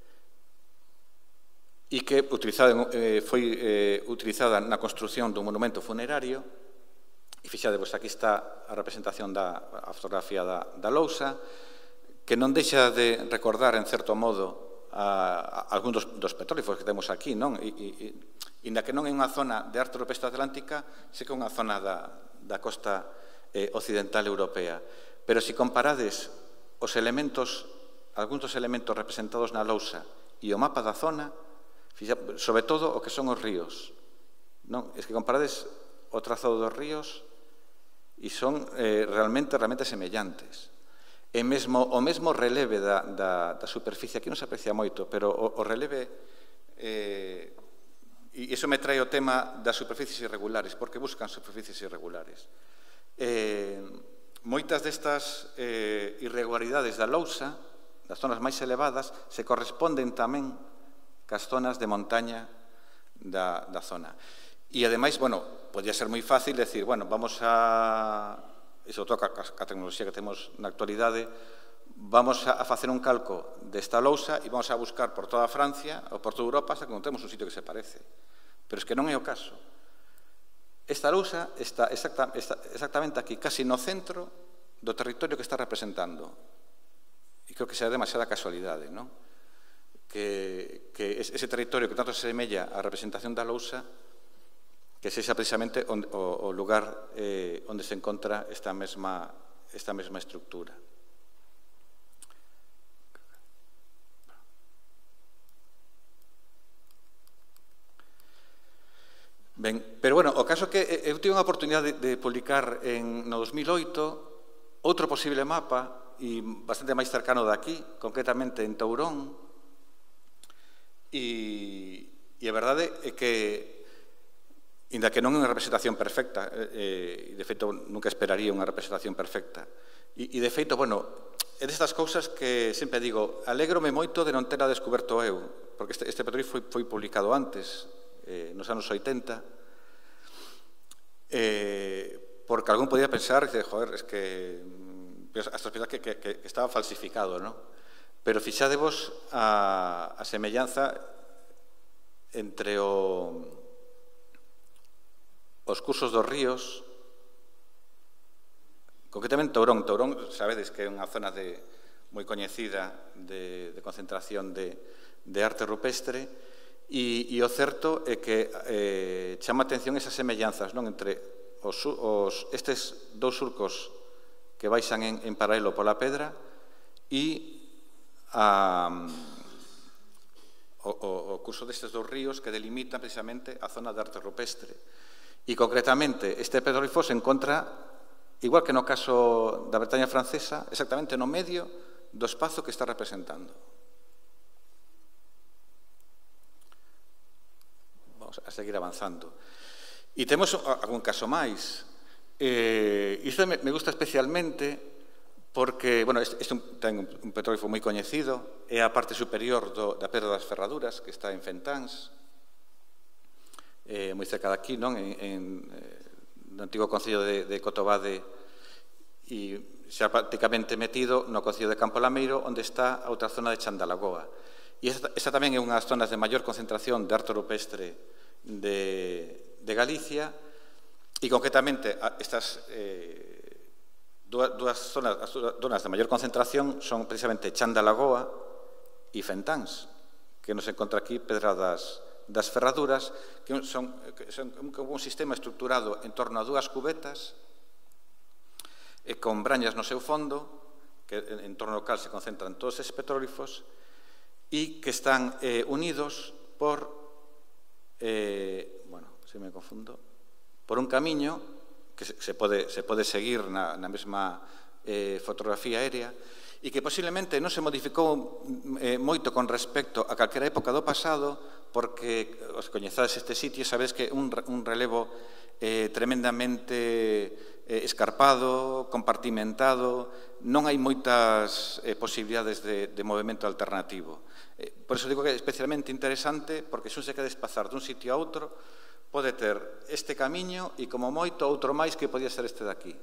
e que utilizada, eh, foi eh, utilizada na construción dun monumento funerario, e fixadevos, aquí está a representación da a fotografía da, da lousa, que non deixa de recordar, en certo modo, a, a algún dos, dos petróglifos que temos aquí, non? E, e, e na que non é unha zona de arte rupestre atlántica, se que é unha zona da, da costa eh, occidental europea. Pero se comparades os elementos, algúns dos elementos representados na lousa e o mapa da zona, sobre todo o que son os ríos, non? Es que comparades o trazado dos ríos e son eh, realmente, realmente semellantes. E mesmo, o mesmo releve da, da, da superficie, aquí non se aprecia moito, pero o, o releve, eh, e iso me trae o tema das superficies irregulares, porque buscan superficies irregulares. Eh, moitas destas eh, irregularidades da lousa, das zonas máis elevadas, se corresponden tamén cas zonas de montaña da, da zona. E, ademais, bueno, podía ser moi fácil decir, bueno, vamos a... e sobre todo ca tecnoloxía que temos na actualidade, vamos a facer un calco desta lousa e vamos a buscar por toda Francia ou por toda Europa hasta que encontremos un sitio que se parece. Pero es que non é o caso. Esta lousa está exactamente aquí, casi no centro do territorio que está representando. E creo que será demasiada casualidade, non? Que ese territorio que tanto se semella á representación da lousa, que sexa precisamente o lugar onde se encontra esta mesma estructura. Ben, pero, bueno, o caso que eu tive unha oportunidade de publicar no dos mil oito outro posible mapa, e bastante máis cercano daqui, concretamente en Tourón, e a verdade é que inda que non é unha representación perfecta, e de feito nunca esperaría unha representación perfecta. E de feito, bueno, é destas cousas que sempre digo, alégrome moito de non tera descoberto eu, porque este petróleo foi publicado antes, nos anos oitenta, porque algún podía pensar, joder, es que hasta pensar que estaba falsificado, non? Pero fixadevos a semellanza entre o os cursos dos ríos, concretamente Tourón. Tourón, sabedes que é unha zona moi coñecida de concentración de arte rupestre, e o certo é que chama a atención esas semellanzas entre estes dous surcos que baixan en paralelo pola pedra e o curso destes dous ríos que delimitan precisamente a zona de arte rupestre. E, concretamente, este petroglifo se encontra, igual que no caso da Bretaña francesa, exactamente no medio do espazo que está representando. Vamos a seguir avanzando. E temos algún caso máis. Isto me gusta especialmente porque, bueno, este ten un petroglifo moi coñecido, é a parte superior da Pedra das Ferraduras, que está en Fentáns, moi cerca de aquí, no antigo concello de Cotobade, e xa prácticamente metido no concello de Campo Lameiro, onde está a outra zona de Chandalagoa. E esta tamén é unha das zonas de maior concentración de arte rupestre de Galicia, e concretamente estas dúas zonas de maior concentración son precisamente Chandalagoa e Fentáns, que nos encontra aquí Pedra das das Ferraduras, que son un sistema estructurado en torno a dúas cubetas e con brañas no seu fondo, en torno ao cal se concentran todos estes petróglifos, e que están unidos por, bueno, se me confundo, por un camiño que se pode seguir na mesma fotografía aérea, e que posiblemente non se modificou moito con respecto a calquera época do pasado, porque os coñezades este sitio, sabedes que é un relevo tremendamente escarpado, compartimentado, non hai moitas posibilidades de movimento alternativo. Por iso digo que é especialmente interesante, porque se un se quere desplazar dun sitio a outro, pode ter este camiño e, como moito, outro máis que podía ser este de aquí.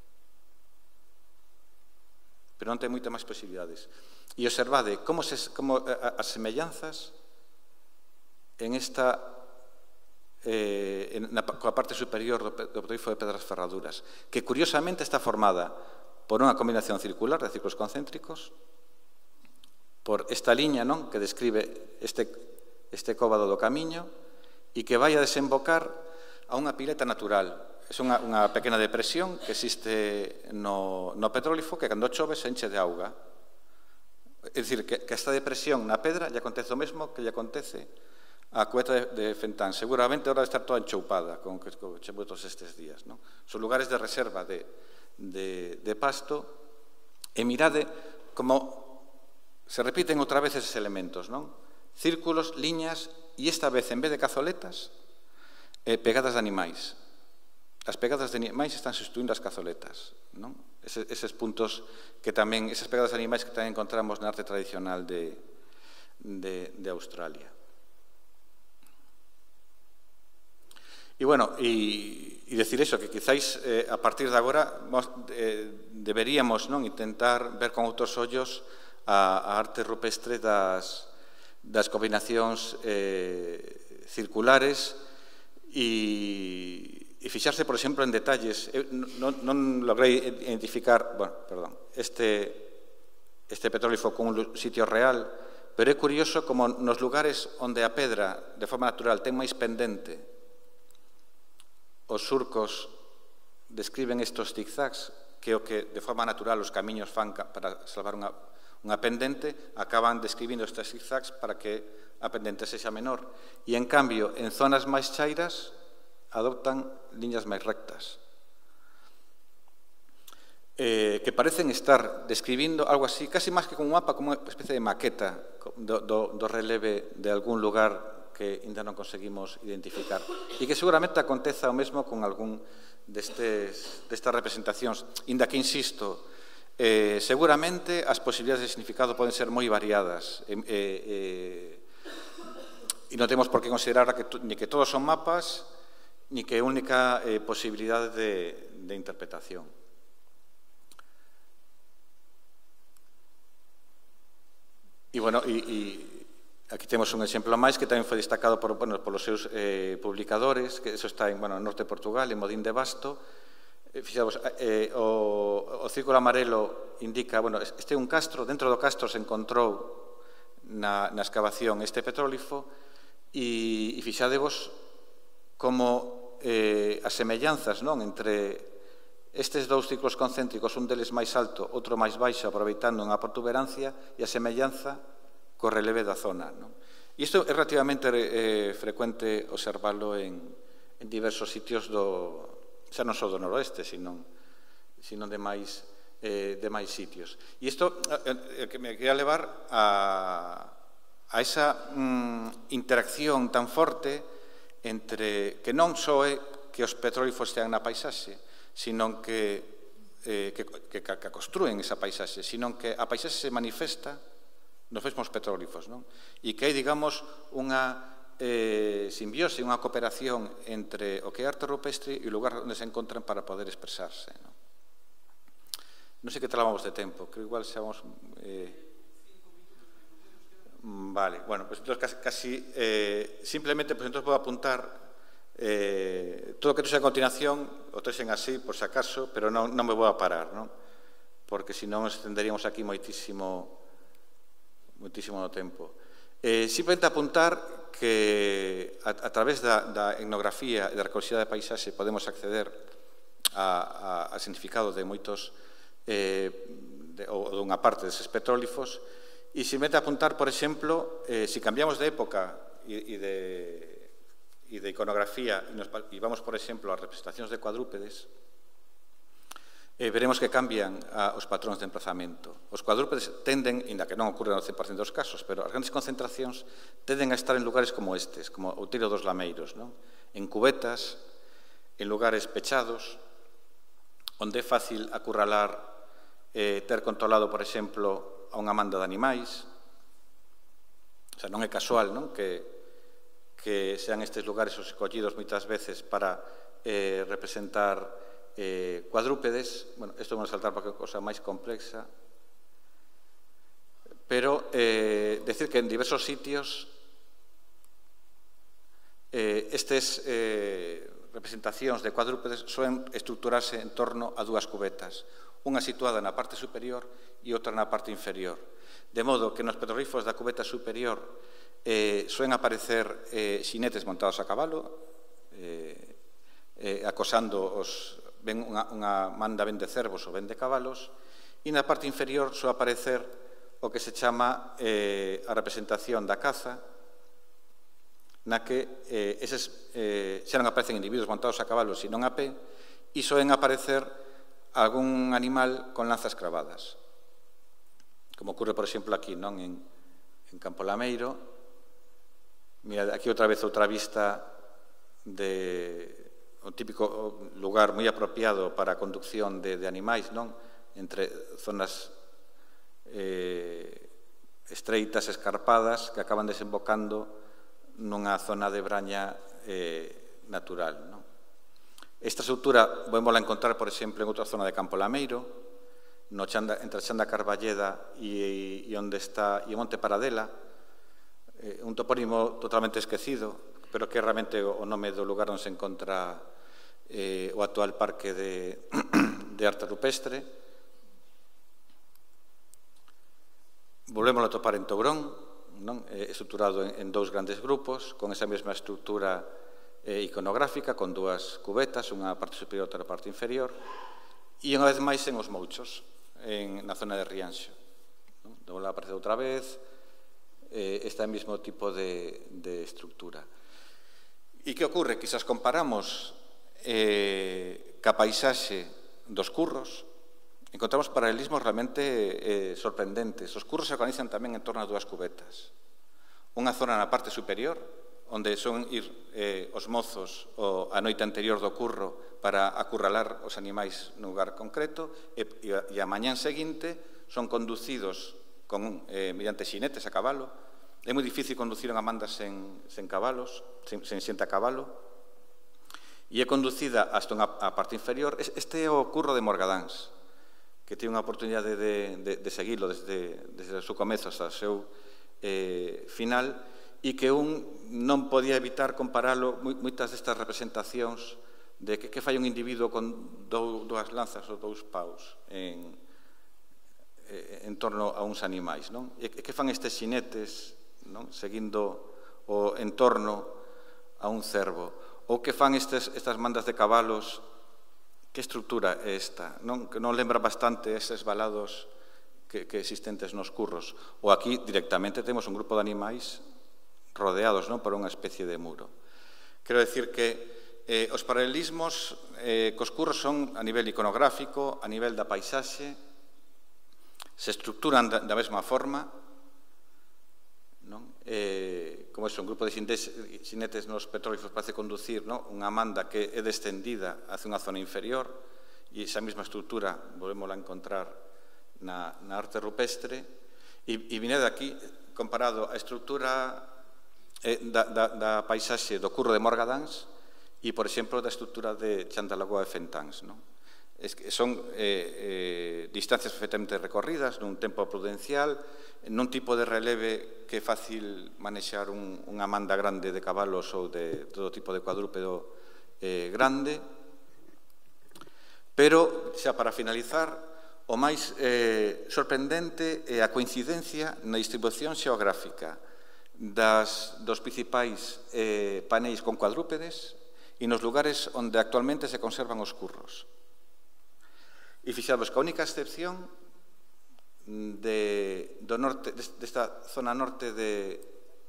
Pero non ten moitas máis posibilidades. E observade como as semellanzas en esta eh, na, coa parte superior do, do petrólifo de Pedras Ferraduras, que curiosamente está formada por unha combinación circular de ciclos concéntricos, por esta liña, non, que describe este, este cóbado do camiño e que vai a desembocar a unha pileta natural. É unha, unha pequena depresión que existe no, no petrólifo que cando chove se enche de auga. É dicir, que, que esta depresión na pedra lle acontece o mesmo que lle acontece a cueta de, de Fentán. Seguramente ahora debe estar toda enchoupada con que chegou todos estes días. Non? Son lugares de reserva de, de, de pasto e mirade como se repiten outra vez eses elementos, non? Círculos, liñas e esta vez, en vez de cazoletas, eh, pegadas de animais. As pegadas de animais están sustituindo as cazoletas, non? Eses, eses puntos que tamén, esas pegadas de animais que tamén encontramos na arte tradicional de, de, de Australia. E, bueno, e, e decir eso, que quizáis eh, a partir de agora vamos, eh, deberíamos non intentar ver con outros ollos a, a arte rupestre das, das combinacións eh, circulares e, e fixarse, por exemplo, en detalles. Eu non, non logrei identificar, bueno, perdón, este, este petrólifo con un sitio real, pero é curioso como nos lugares onde a pedra, de forma natural, ten máis pendente, os surcos describen estos zigzags, que o que de forma natural os camiños fan para salvar unha, unha pendente, acaban describindo estes zigzags para que a pendente sexa menor. E, en cambio, en zonas máis chairas, adoptan liñas máis rectas. Eh, que parecen estar describindo algo así, casi máis que con un mapa, como unha especie de maqueta do, do, do releve de algún lugar que ainda non conseguimos identificar. E que seguramente aconteza o mesmo con algún destes, destas representacións. Inda que, insisto, eh, seguramente as posibilidades de significado poden ser moi variadas. Eh, eh, e non temos por que considerar que, ni que todos son mapas, ni que é única eh, posibilidade de, de interpretación. E, bueno, e, e aquí temos un exemplo máis que tamén foi destacado por, bueno, polos seus eh, publicadores, que eso está en, bueno, norte de Portugal, en Modín de Basto. Eh, fixamos, eh, o, o círculo amarelo indica, bueno, este é un castro, dentro do castro se encontrou na, na excavación este petrólifo e, e fixadevos como eh, as semellanzas, non, entre estes dous ciclos concéntricos, un deles máis alto, outro máis baixo, aproveitando unha protuberancia, e a semellanza co releve da zona. Non? E isto é relativamente eh, frecuente observarlo en, en diversos sitios do, xa non só do noroeste, sino, sino de, máis, eh, de máis sitios. E isto eh, que me quería levar a, a esa mm, interacción tan forte entre que non só é que os petróglifos estean na paisaxe, sino que, eh, que, que, que construen esa paisaxe, sino que a paisaxe se manifesta nos mesmos petróglifos, non? E que hai, digamos, unha eh, simbiose, unha cooperación entre o que é arte rupestre e o lugar onde se encontran para poder expresarse. Non, non sei que tal vamos de tempo, creo igual xamos... Eh... Vale, bueno, pues entonces casi, casi eh, simplemente, pues entonces vou apuntar eh, todo o que trouxe a continuación, o trouxen así, por si acaso, pero non, non me vou a parar, non? Porque senón nos estenderíamos aquí moitísimo... moitísimo no tempo. Eh, simplemente apuntar que a, a través da, da etnografía e da recoloxía de paisaxe podemos acceder a, a, a significado de moitos eh, de, ou dunha parte deses petróglifos e simplemente apuntar, por exemplo, eh, se cambiamos de época e, e, de, e de iconografía e, nos, e vamos, por exemplo, a representacións de cuadrúpedes, Eh, veremos que cambian a, os patróns de emplazamento. Os cuadrúpedes tenden, inda que non ocurre no cen por cento dos casos, pero as grandes concentracións tenden a estar en lugares como estes, como o Tiro dos Lameiros, non? En cubetas, en lugares pechados, onde é fácil acurralar, eh, ter controlado, por exemplo, a unha manda de animais. O sea, non é casual, non? Que, que sean estes lugares os escollidos moitas veces para eh, representar Eh, cuadrúpedes. Bueno, isto vamos a saltar para que cosa máis complexa, pero eh, decir que en diversos sitios eh, estes representacións de cuadrúpedes soen estructurarse en torno a dúas cubetas, unha situada na parte superior e outra na parte inferior. De modo que nos petroglifos da cubeta superior soen aparecer xinetes montados a cabalo, acosando os ben unha manda ben de cervos ou ben de cabalos, e na parte inferior soe aparecer o que se chama a representación da caza, na que eses xa non aparecen individuos montados a cabalo, sino a pé, e soen aparecer algún animal con lanzas cravadas, como ocurre, por exemplo, aquí, non, en Campo Lameiro. Mira, aquí outra vez outra vista de un típico lugar moi apropiado para a conducción de animais, non, entre zonas estreitas, escarpadas, que acaban desembocando nunha zona de braña natural. Esta estrutura podemos encontrar, por exemplo, en outra zona de Campo Lameiro, entre a Chanda Carballeda e onde está e Monte Paradela, un topónimo totalmente esquecido, pero que é realmente o nome do lugar onde se encontra o actual parque de arte rupestre. Volvemos a topar en Tourón, estruturado en dous grandes grupos, con esa mesma estrutura iconográfica, con dúas cubetas, unha parte superior e outra parte inferior, e unha vez máis en Os Mouchos, na zona de Rianxo. Volve a aparecer outra vez este mesmo tipo de estrutura. E que ocorre? Que se as comparamos ca paisaxe dos curros, encontramos paralelismos realmente sorprendentes. Os curros se organizan tamén en torno a dúas cubetas. Unha zona na parte superior, onde son ir os mozos a noite anterior do curro para acurralar os animais nun lugar concreto, e a mañán seguinte son conducidos mediante xinetes a cabalo. É moi difícil conducir unha manda sen cabalos, sen xente a cabalo, e é conducida hasta a parte inferior. Este é o curro de Morgadáns, que tiene unha oportunidade de seguirlo desde o seu comezo hasta o seu final, e que un non podía evitar comparalo moitas destas representacións de que fai un individuo con dúas lanzas ou dous paus en torno a uns animais. E que fan estes xinetes seguindo o entorno a un cervo? Ou que fan estas mandas de cabalos? Que estrutura é esta? Que non lembra bastante eses balados que existentes nos curros. Ou aquí directamente temos un grupo de animais rodeados por unha especie de muro. Quero decir que os paralelismos cos curros son a nivel iconográfico, a nivel da paisaxe, se estructuran da mesma forma, como é un grupo de xinetes nos petróglifos parece conducir unha manda que é descendida hacia unha zona inferior, e esa mesma estrutura volvemos a encontrar na arte rupestre, e vine de aquí comparado a estrutura da paisaxe do curro de Morgadáns e, por exemplo, da estrutura de Chandalagoa e Fentáns. Son distancias perfectamente recorridas nun tempo prudencial, nun tipo de releve que é fácil manexar unha manda grande de cabalos ou de todo tipo de cuadrúpedo grande. Pero, xa para finalizar, o máis sorprendente é a coincidencia na distribución xeográfica dos principais paneis con cuadrúpedes e nos lugares onde actualmente se conservan os curros. E fixados que a única excepción desta zona norte de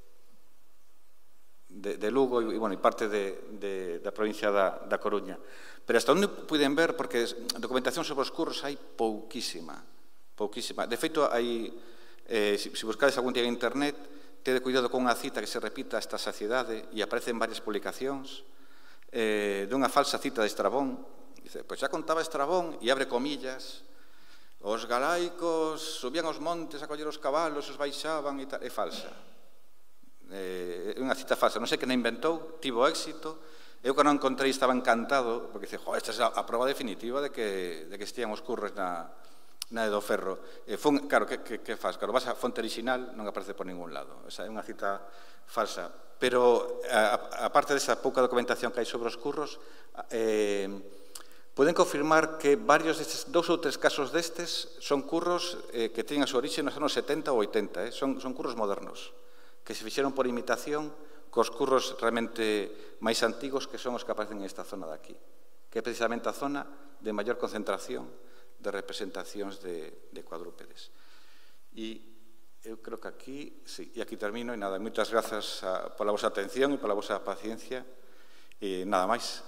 Lugo e parte da provincia da Coruña. Pero hasta onde puiden ver, porque documentación sobre os curros hai pouquísima, pouquísima. De feito, se buscades algún día en internet, tede cuidado con unha cita que se repita esta saciedade, e aparecen varias publicacións dunha falsa cita de Estrabón. Dice, pois xa contaba Estrabón, e abre comillas, os galaicos subían aos montes a coller os cabalos, os baixaban, e tal. É falsa. É unha cita falsa. Non sei quen a inventou, tivo éxito. Eu, cando encontrei, estaba encantado, porque dice, esta é a prova definitiva de que estian os curros Nada do ferro. Eh, fun, claro, que, que, que faz? Claro, vas a fonte original, non aparece por ningún lado. O sea, é unha cita falsa. Pero, a, a parte desa pouca documentación que hai sobre os curros, eh, poden confirmar que varios destes, dous ou tres casos destes son curros eh, que teñen a súa orixe nos anos setenta ou oitenta. Eh? Son, son curros modernos, que se fixeron por imitación cos curros realmente máis antigos que son os que aparecen nesta zona de aquí, que é precisamente a zona de maior concentración de representacións de, de cuadrúpedes. E eu creo que aquí, sí, e aquí termino, e nada, moitas grazas a, pola vosa atención e pola vosa paciencia, e nada máis.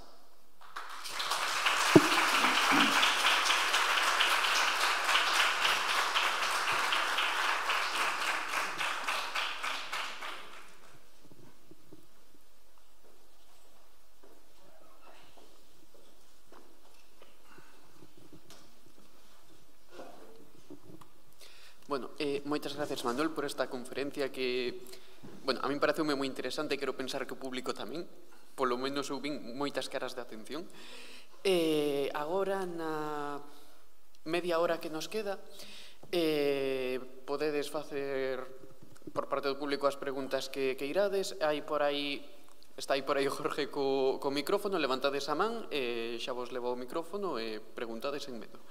Bueno, eh, moitas gracias, Manuel, por esta conferencia que, bueno, a min pareceume moi interesante e quero pensar que o público tamén, polo menos eu vin moitas caras de atención. Eh, agora, na media hora que nos queda, eh, podedes facer por parte do público as preguntas que, que irades. Hai por aí, está aí por aí o Jorge co, co micrófono, levantades a man, eh, xa vos levo o micrófono e preguntades en medo.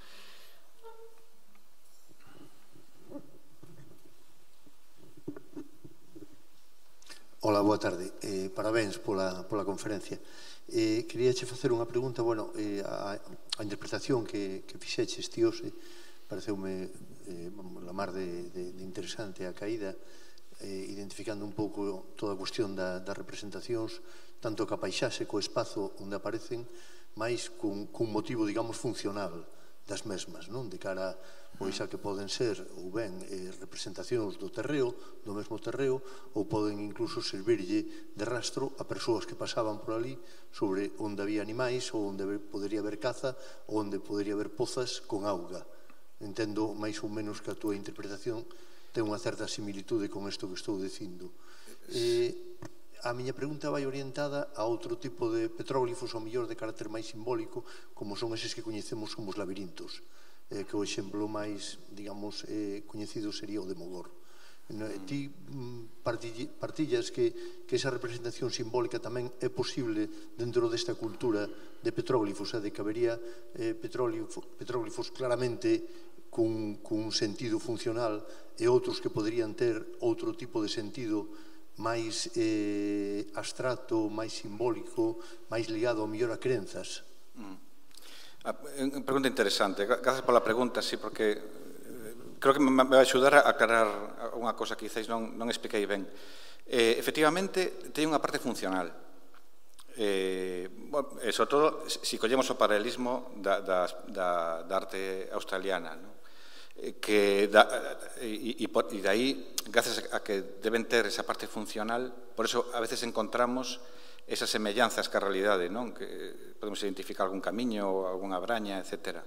Ola, boa tarde. Eh, parabéns pola, pola conferencia. Eh, quería che facer unha pregunta. Bueno, eh, a, a interpretación que, que fixeches, tíos, eh, pareceume eh, la mar de, de, de interesante a caída, eh, identificando un pouco toda a cuestión da, das representacións, tanto ca paisaxe, co espazo onde aparecen, máis cun, cun motivo, digamos, funcional das mesmas, non? De cara pois a que poden ser ou ben eh, representacións do terreo, do mesmo terreo, ou poden incluso servirlle de rastro a persoas que pasaban por ali sobre onde había animais, ou onde podería haber caza, ou onde podería haber pozas con auga. Entendo máis ou menos que a túa interpretación ten unha certa similitude con isto que estou dicindo. Eh, a miña pregunta vai orientada a outro tipo de petróglifos, ou mellor de carácter máis simbólico, como son eses que coñecemos como os labirintos, eh, que o exemplo máis, digamos, eh, coñecido sería o de Mogor. Mm. Ti mm, partillas que, que esa representación simbólica tamén é posible dentro desta cultura de petróglifos, eh, de que habería eh, petróglifos, petróglifos claramente cun, cun sentido funcional e outros que poderían ter outro tipo de sentido máis eh, abstracto, máis simbólico, máis ligado ao mellor a crenzas. Mm. Unha pregunta interesante. Gracias pola pregunta, sí, porque creo que me vai axudar a aclarar unha cosa que quizás non, non expliquei ben. Eh, efectivamente, ten unha parte funcional. Eh, bueno, e sobre todo, se collemos o paralelismo da, da, da, da arte australiana, ¿no? Que da, e, e, e de aí, gracias a que deben ter esa parte funcional, por eso a veces encontramos esas semellanzas ca realidade, non? Que podemos identificar algún camiño, algunha braña, etcétera.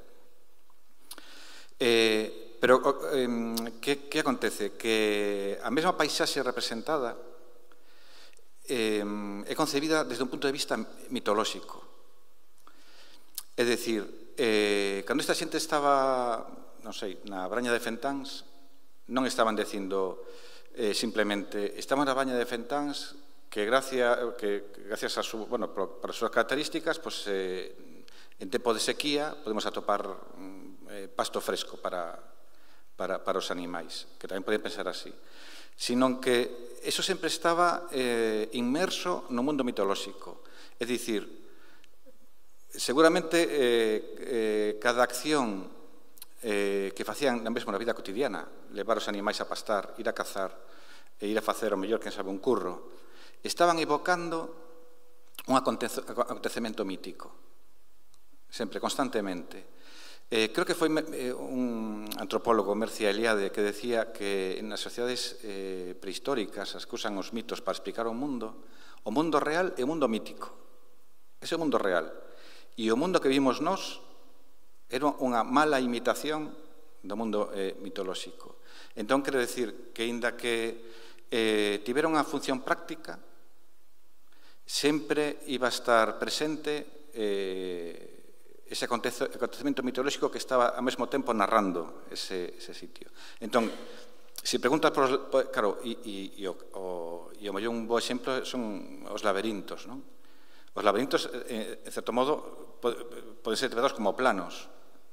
Eh, pero, eh, que, que acontece? Que a mesma paisaxe representada eh, é concebida desde un punto de vista mitolóxico. É dicir, eh, cando esta xente estaba, non sei, na braña de Fentáns, non estaban dicindo eh, simplemente, estamos na braña de Fentáns, que gracias, que gracias a su, bueno, para as súas características, pues, eh, en tempo de sequía podemos atopar eh, pasto fresco para, para, para os animais, que tamén poden pensar así. Sino que eso sempre estaba eh, inmerso no mundo mitolóxico. É dicir, seguramente eh, eh, cada acción eh, que facían mesmo na vida cotidiana, levar os animais a pastar, ir a cazar, e ir a facer o mellor, quen sabe, un curro, estaban evocando un acontecemento mítico, sempre, constantemente. Eh, creo que foi eh, un antropólogo, Mircea Eliade, que decía que nas sociedades eh, prehistóricas, as que usan os mitos para explicar o mundo, o mundo real é o mundo mítico. Ese é o mundo real. E o mundo que vimos nós era unha mala imitación do mundo eh, mitolóxico. Entón, quero decir que, inda que eh, tivera unha función práctica, sempre iba a estar presente eh, ese acontecemento mitolóxico que estaba ao mesmo tempo narrando ese, ese sitio. Entón, se preguntas por, por claro, e, e, e, o, o, e o mellor un bo exemplo son os laberintos, non? Os laberintos, en certo modo, poden ser interpretados como planos,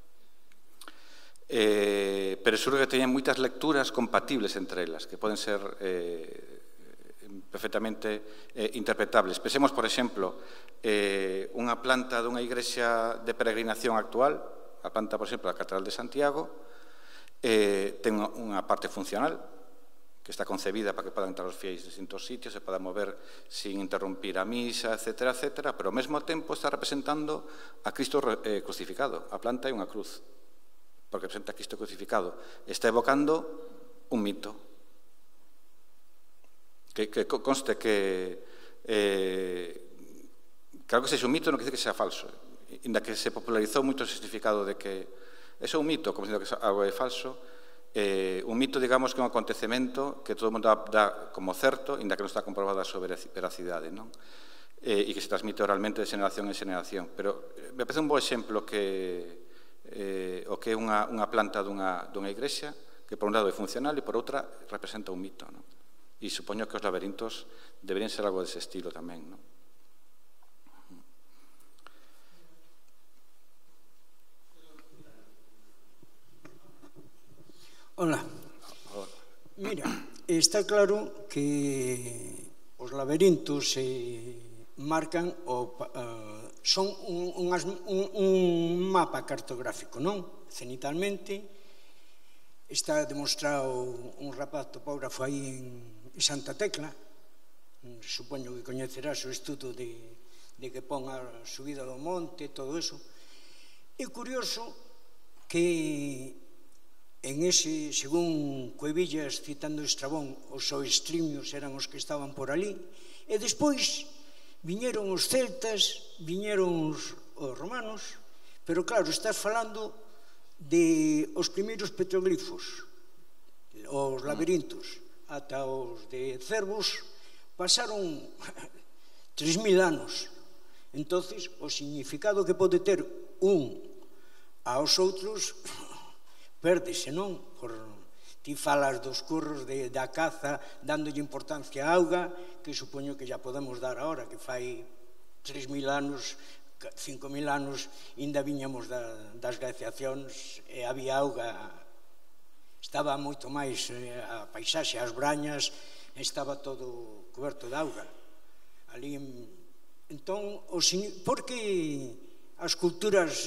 eh, pero seguro que teñen moitas lecturas compatibles entre elas, que poden ser eh, perfectamente eh, interpretables. Pensemos, por exemplo, eh, unha planta dunha igrexa de peregrinación actual, a planta, por exemplo, da Catedral de Santiago, eh, ten unha parte funcional, que está concebida para que podan entrar os fieis de distintos sitios, se podan mover sin interrumpir a misa, etcétera, etcétera, pero ao mesmo tempo está representando a Cristo eh, crucificado. A planta é unha cruz, porque representa a Cristo crucificado. Está evocando un mito. Que, que conste que eh, claro que sexa un mito non quer dizer que sea falso, inda que se popularizou moito o significado de que eso é un mito, como dicindo que algo é falso. Eh, un mito, digamos, que é un acontecemento que todo o mundo dá, dá como certo, inda que non está comprobada a súa veracidade, non? Eh, e que se transmite oralmente de xeración en xeración. Pero eh, me parece un bo exemplo que eh, o que é unha, unha planta dunha, dunha igrexa, que por un lado é funcional e por outra representa un mito, non? E supoño que os laberintos deberían ser algo dese estilo tamén, non? Hola. Mira, está claro que os laberintos se marcan o, uh, son un, un, un mapa cartográfico, non? Cenitalmente está demostrado un rapaz topógrafo aí en Santa Tecla, supoño que coñecerás o estudo de, de que pon a subida do monte, todo eso. É curioso que en ese, según Cuevillas, citando Estrabón, os oestrimios eran os que estaban por ali, e despois viñeron os celtas, viñeron os, os romanos, pero claro, estás falando de os primeiros petroglifos, os laberintos, ata os de Cervos, pasaron tres mil anos. Entonces, o significado que pode ter un aos outros pérdese, non? Por, ti falas dos curros de, da caza, dándolle importancia á auga, que supoño que ya podemos dar ahora, que fai tres mil anos, cinco mil anos, ainda viñamos da, das glaciacións e había auga, estaba moito máis eh, a paisaxe, as brañas, estaba todo coberto de auga. Ali, entón, os, por que as culturas...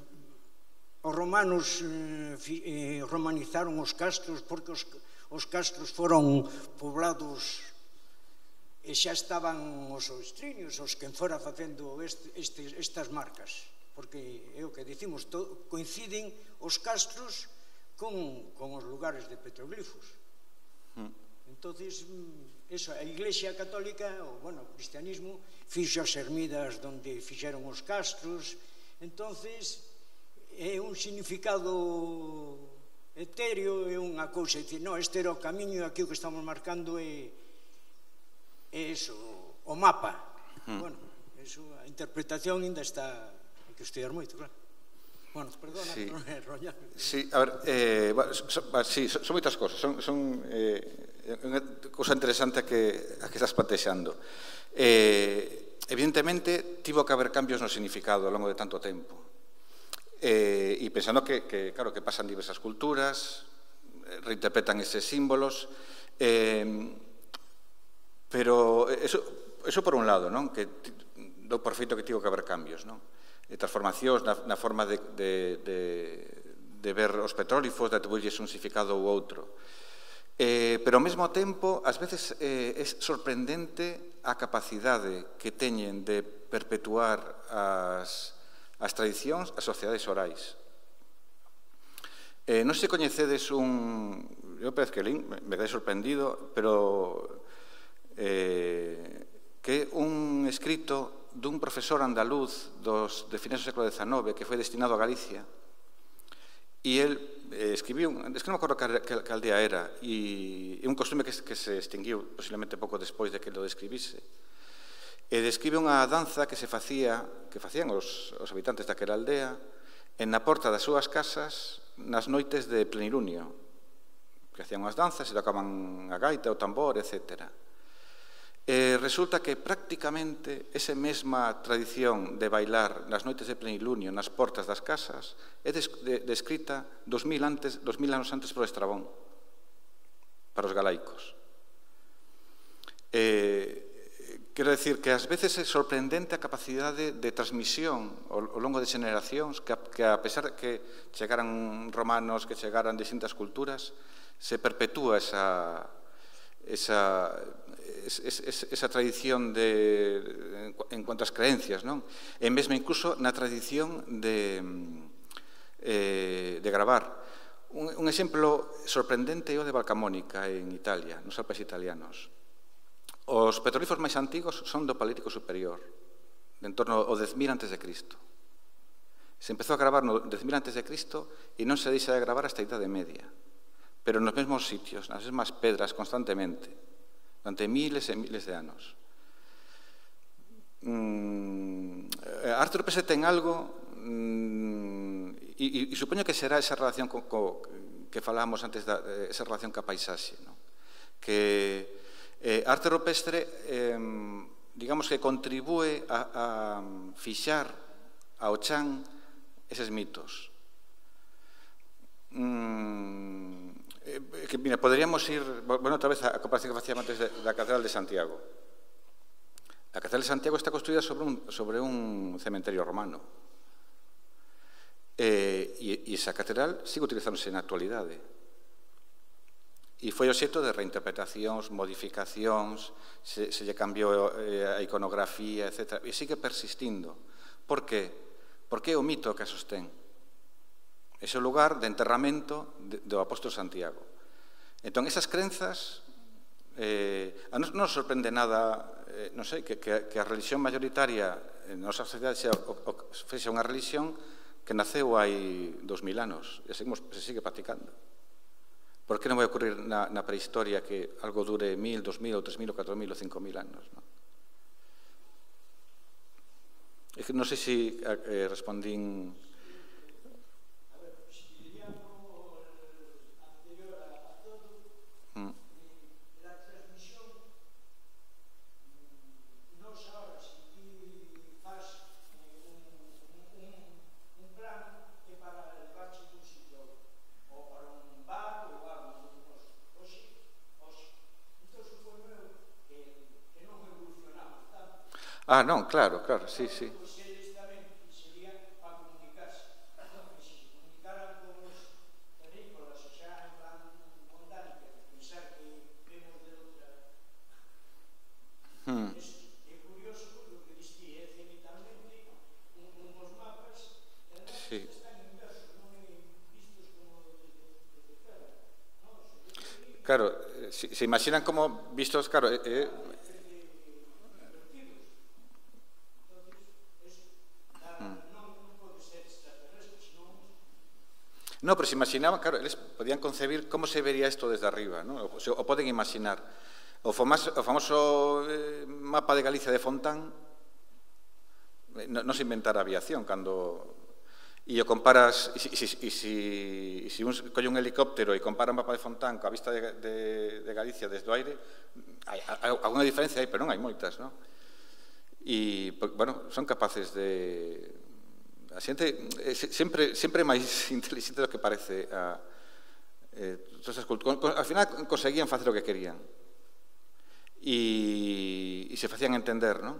Os romanos eh, romanizaron os castros porque os, os castros foron poblados e xa estaban os oestrinos, os que fora facendo este, este, estas marcas. Porque é o que dicimos, to, coinciden os castros con, con os lugares de petroglifos. Mm. Entonces, eso, a Iglesia Católica, o, bueno, o cristianismo, fixo as ermidas donde fixeron os castros. Entonces, é un significado etéreo, é unha cousa, dicir, non, este era o camiño e aquí o que estamos marcando é, é eso, o mapa. Mm. Bueno, eso, a interpretación ainda está, hai que estudiar moito, claro. Bueno, perdona, sí. Por non enrollar. Sí, a ver, eh, son, sí, son, son moitas cosas, son, son eh, unha cousa interesante que, a que estás plantexando. Eh, evidentemente, tivo que haber cambios no significado ao longo de tanto tempo. Eh, e pensando que, que, claro, que pasan diversas culturas, reinterpretan eses símbolos, eh, pero eso, eso por un lado, non? Que dou por feito que tivo que haber cambios, non? E transformacións na, na forma de, de, de, de ver os petróglifos, de atribuirlles un significado ou outro. Eh, pero ao mesmo tempo, ás veces eh, é sorprendente a capacidade que teñen de perpetuar as as tradicións, as sociedades orais. Eh, non sei se coñecedes un... Eu parece que lín, me quedé sorprendido, pero eh, que un escrito dun profesor andaluz dos, de finais do século dezenove que foi destinado a Galicia, e el eh, escribiu, es que non me acordo que, que, que aldea era, e é un costume que, que se extinguiu posiblemente pouco despois de que lo describise. e describe unha danza que se facía, que facían os, os habitantes daquela aldea en na porta das súas casas nas noites de plenilunio, que hacían unhas danzas e tocaban a gaita, o tambor, etcétera. E resulta que prácticamente esa mesma tradición de bailar nas noites de plenilunio nas portas das casas é descrita dos mil anos antes por Estrabón, para os galaicos. Eh, quero dicir que ás veces é sorprendente a capacidade de transmisión ao longo de xeneracións, que a, que a pesar de que chegaran romanos, que chegaran distintas culturas, se perpetúa esa, esa, esa, esa tradición de, en cuanto ás creencias, non? E mesmo incluso na tradición de, eh, de gravar. Un, un exemplo sorprendente é o de Valcamónica en Italia, nos Alpes italianos. Os petrolíferos máis antigos son do Paleolítico Superior, de en torno ao dez mil antes de Cristo. Se empezou a gravar no dez mil antes de Cristo e non se deixa de gravar hasta a Idade Media, pero nos mesmos sitios, nas mesmas pedras, constantemente, durante miles e miles de anos. Mm, a arte rupestre ten algo, mm, e, e, e supoño que será esa relación co, co, que falábamos antes, da, esa relación ca paisaxe, non? Que Eh, arte rupestre, eh, digamos que contribúe a, a fixar ao chan eses mitos. Mm, eh, que, mira, poderíamos ir, bueno, outra vez a comparación que facíamos antes de, da Catedral de Santiago. A Catedral de Santiago está construída sobre un, sobre un cementerio romano. Eh, e, e esa catedral sigue utilizándose na actualidade. E foi obxecto de reinterpretacións, modificacións, se, se lle cambiou eh, a iconografía, etcétera. E sigue persistindo. Por qué? Porque é o mito que a sostén. Ese é o lugar de enterramento de, do apóstolo Santiago. Entón, esas crenzas, eh, a nos non nos sorprende nada, eh, non sei, que, que, que a religión mayoritaria en nosa sociedade xa, o, o, fexa unha religión que naceu hai dos mil anos e seguimos, se sigue practicando. Por que non vai ocurrir na, na prehistoria que algo dure mil, dos mil, ou tres mil, ou catro mil, ou cinco mil anos? Non, é que non sei se eh, respondín... A ver, se diríamos anterior a todo, mm. la transmisión, nos ahora, se ti faz un, un, un plan que para levarche dun sitio ou para un bar ou algo, hoxe, hoxe. Entón, supoño eu que, que non evolucionamos tanto. Ah, non, claro, claro, sí, sí. Pois eles tamén sería para comunicarse. Entón, se se comunicaran con os terrícolas, o xa en plan montánica, pensar que vemos de outra... Hmm. É curioso porque o que distí é cenitalmente uns mapas que están inversos, non é vistos como desde fora. Claro, se, se imaginan como vistos, claro, eh, eh, no, pero se imaginaban, claro, eles podían concebir como se vería isto desde arriba, ¿no? O, o poden imaginar. O famoso, o famoso eh, mapa de Galicia de Fontán eh, non, non se inventara a aviación cando... E o comparas, e se si, si, si, si un colle un helicóptero e compara un mapa de Fontán coa vista de, de, de Galicia desde o aire, hai, hai alguna diferencia aí, pero non hai moitas, non? E, bueno, son capaces de... A xente é sempre, sempre máis inteligente do que parece. A, eh, todas as culturas. Al final conseguían facer o que querían. E, e se facían entender, non?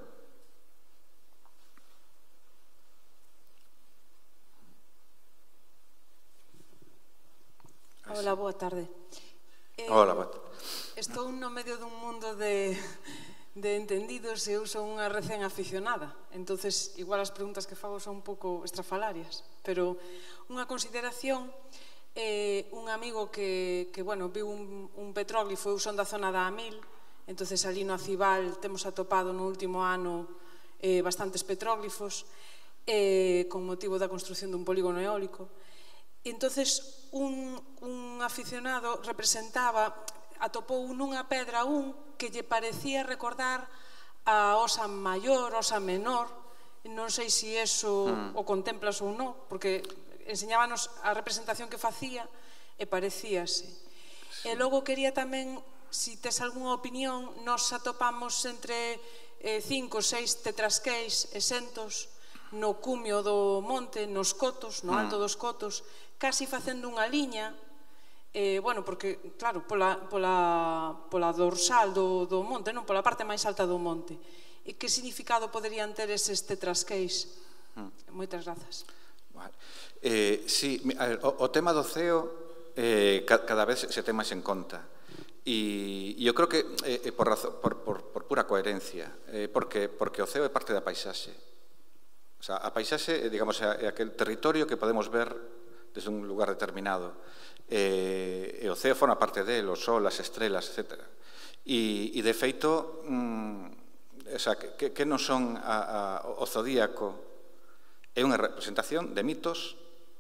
Hola, boa tarde. Eh, Hola, boa tarde. Estou no medio dun mundo de, de entendidos e eu son unha recén aficionada. Entonces, igual as preguntas que fago son un pouco estrafalarias. Pero unha consideración, eh, un amigo que, que bueno, viu un, un petróglifo, eu son da zona da A mil, entonces ali no Acibal temos atopado no último ano eh, bastantes petróglifos eh, con motivo da construción dun polígono eólico. E entonces un, un aficionado representaba, atopou nunha pedra un que lle parecía recordar a osa maior, osa menor, non sei se iso o contemplas ou non, porque enseñábanos a representación que facía e parecíase. E logo quería tamén, se tes algunha opinión, nos atopamos entre cinco ou seis tetrasqueis exentos no cumio do monte, nos cotos, no alto dos cotos, casi facendo unha liña, eh, bueno, porque, claro, pola, pola, pola dorsal do, do monte, non pola parte máis alta do monte. E que significado poderían ter eses tetrasqueis? Mm. Moitas grazas. Vale. Eh, sí, o, o tema do ceo eh, cada vez se ten máis en conta. E eu creo que eh, por, razón, por, por, por pura coherencia, eh, porque, porque o ceo é parte da paisaxe. O sea, a paisaxe, digamos, é aquel territorio que podemos ver desde un lugar determinado. E, e o ceo forma parte dele, o sol, as estrelas, etcétera. E, e de feito, mm, o sea, que, que non son a, a, o zodíaco é unha representación de mitos,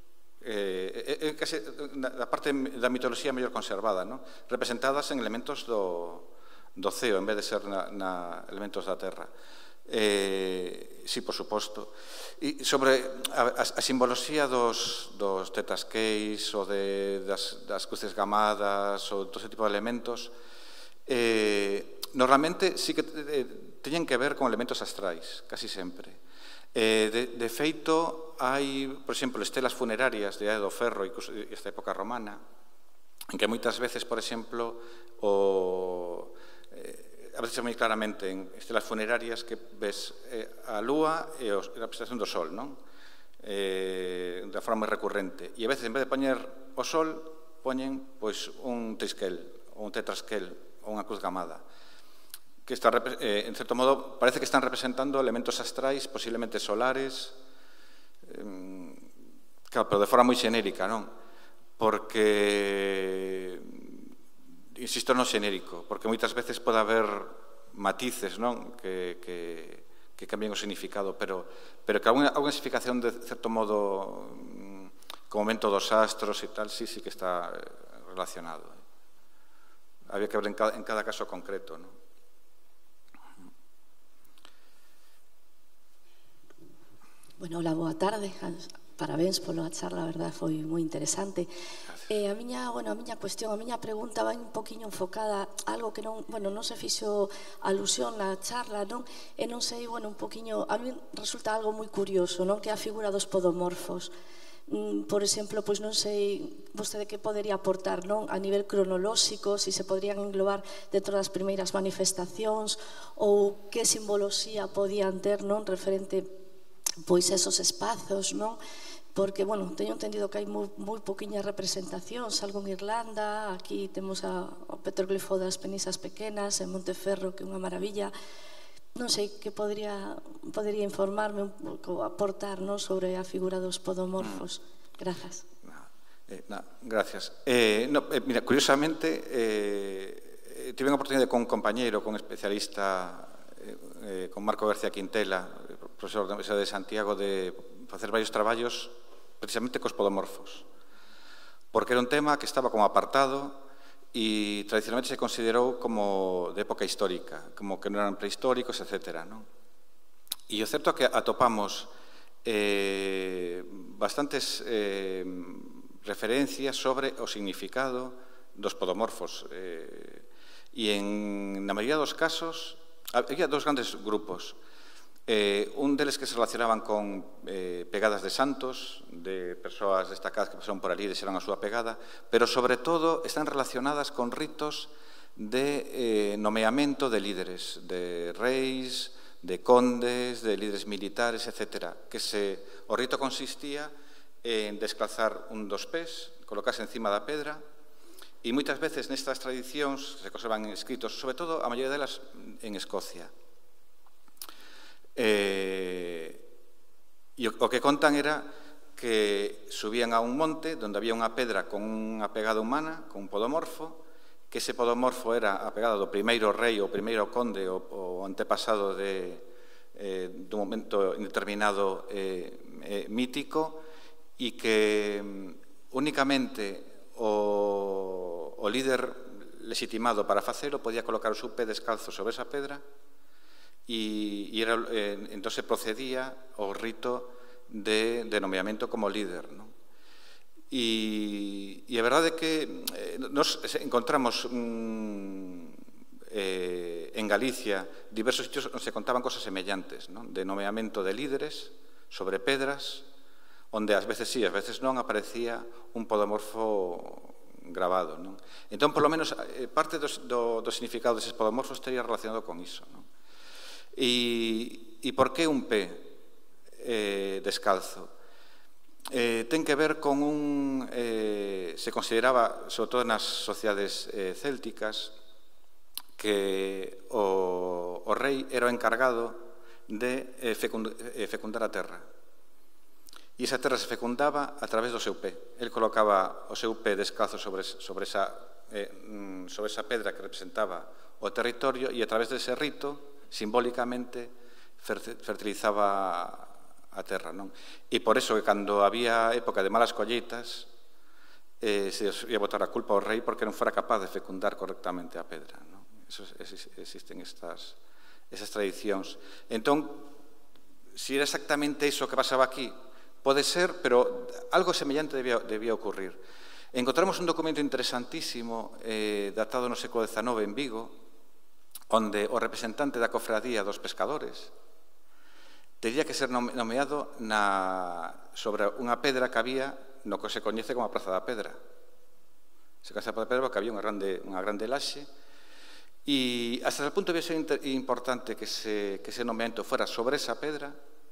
eh, é, é case da parte da mitoloxía mellor conservada, ¿no? Representadas en elementos do, do ceo, en vez de ser na, na elementos da terra. Eh, sí, por suposto. E sobre a, a simboloxía dos, dos tetrasqueis ou de, das, das cruces gamadas ou todo ese tipo de elementos, eh, normalmente sí que eh, teñen que ver con elementos astrais, casi sempre. Eh, de, de feito, hai, por exemplo, estelas funerarias de Idade do Ferro, incluso esta época romana, en que moitas veces, por exemplo, o... Eh, a veces moi claramente en estelas funerarias que ves eh, a lúa e a representación do sol, non? Eh, de forma moi recurrente. E a veces, en vez de poñer o sol, poñen pois, un trisquel, ou un tetrasquel, ou unha cruz gamada. Que está, eh, en certo modo, parece que están representando elementos astrais, posiblemente solares, eh, claro, pero de forma moi xenérica, non? Porque... insisto no xenérico, porque moitas veces pode haber matices, non? Que, que, que cambien o significado, pero, pero que alguna, alguna significación de certo modo como momento dos astros e tal, sí, sí que está relacionado. Había que ver en cada, en cada caso concreto, non? Bueno, hola, boa tarde. Parabéns pola charla, a verdade, foi moi interesante. Eh, a miña, bueno, a miña cuestión, a miña pregunta vai un poquinho enfocada a algo que non, bueno, non se fixo alusión na charla, non? E non sei, bueno, un poquinho, a mí resulta algo moi curioso, non? Que é a figura dos podomorfos. Mm, por exemplo, pois non sei vostede que podería aportar, non? A nivel cronolóxico, se se podrían englobar dentro das primeiras manifestacións ou que simboloxía podían ter, non? Referente pois esos espazos, non? Porque, bueno, teño entendido que hai moi, moi poquinhas representacións, algo en Irlanda, aquí temos a, o petroglifo das Penisas Pequenas, en Monteferro, que é unha maravilla. Non sei, que podría, podría informarme un pouco, aportar, non? Sobre a figura dos podomorfos. Grazas. No, eh, no, gracias. Eh, no, eh, mira, curiosamente, eh, tive unha oportunidade con un compañeiro, con un especialista, eh, con Marco García Quintela, profesor da Universidade de Santiago, de facer varios traballos precisamente cos podomorfos, porque era un tema que estaba como apartado e tradicionalmente se considerou como de época histórica, como que non eran prehistóricos, etcétera, non? E o certo é que atopamos eh, bastantes eh, referencias sobre o significado dos podomorfos eh, e en na maioría dos casos había dos grandes grupos. Eh, un deles que se relacionaban con eh, pegadas de santos, de persoas destacadas que pasaron por ali e deixaron a súa pegada, pero sobre todo están relacionadas con ritos de eh, nomeamento de líderes, de reis, de condes, de líderes militares, etcétera, que se, o rito consistía en descalzar un dos pés, colocarse encima da pedra, e moitas veces nestas tradicións se conservan escritos, sobre todo a maioría delas en Escocia. Eh, e o, o que contan era que subían a un monte onde había unha pedra con unha pegada humana, con un podomorfo, que ese podomorfo era a pegada do primeiro rei ou primeiro conde ou, ou antepasado de, eh, dun momento indeterminado eh, eh, mítico, e que únicamente o, o líder legitimado para facelo podía colocar o seu pé descalzo sobre esa pedra e, e era, eh, entón se procedía ao rito de, de nomeamento como líder, non? E, e a verdade é que eh, nos encontramos mm, eh, en Galicia diversos sitios onde se contaban cosas semellantes, non? De nomeamento de líderes sobre pedras, onde ás veces sí, ás veces non, aparecía un podomorfo grabado, non? Entón, polo menos, parte do, do, do significado deses podomorfos estaría relacionado con iso, non? E, e por que un pé eh, descalzo? Eh, ten que ver con un... Eh, se consideraba, sobre todo nas sociedades eh, célticas, que o, o rei era o encargado de eh, fecund, eh, fecundar a terra. E esa terra se fecundaba a través do seu pé. El colocaba o seu pé descalzo sobre, sobre, esa, eh, sobre esa pedra que representaba o territorio e a través dese rito, simbólicamente, fertilizaba a terra, non? E por eso que cando había época de malas colleitas eh, se ia botar a culpa ao rei porque non fora capaz de fecundar correctamente a pedra, non? Eso, existen estas, esas tradicións. Entón, se era exactamente iso que pasaba aquí, pode ser, pero algo semellante debía, debía ocurrir. Encontramos un documento interesantísimo eh, datado no século dezenove en Vigo, onde o representante da cofradía dos pescadores tería que ser nomeado na, sobre unha pedra que había no que se coñece como a Praza da Pedra. Se coñece a Praza da Pedra porque había unha grande, unha grande laxe e hasta el punto de ser importante que ese, que ese nomeamento fuera sobre esa pedra,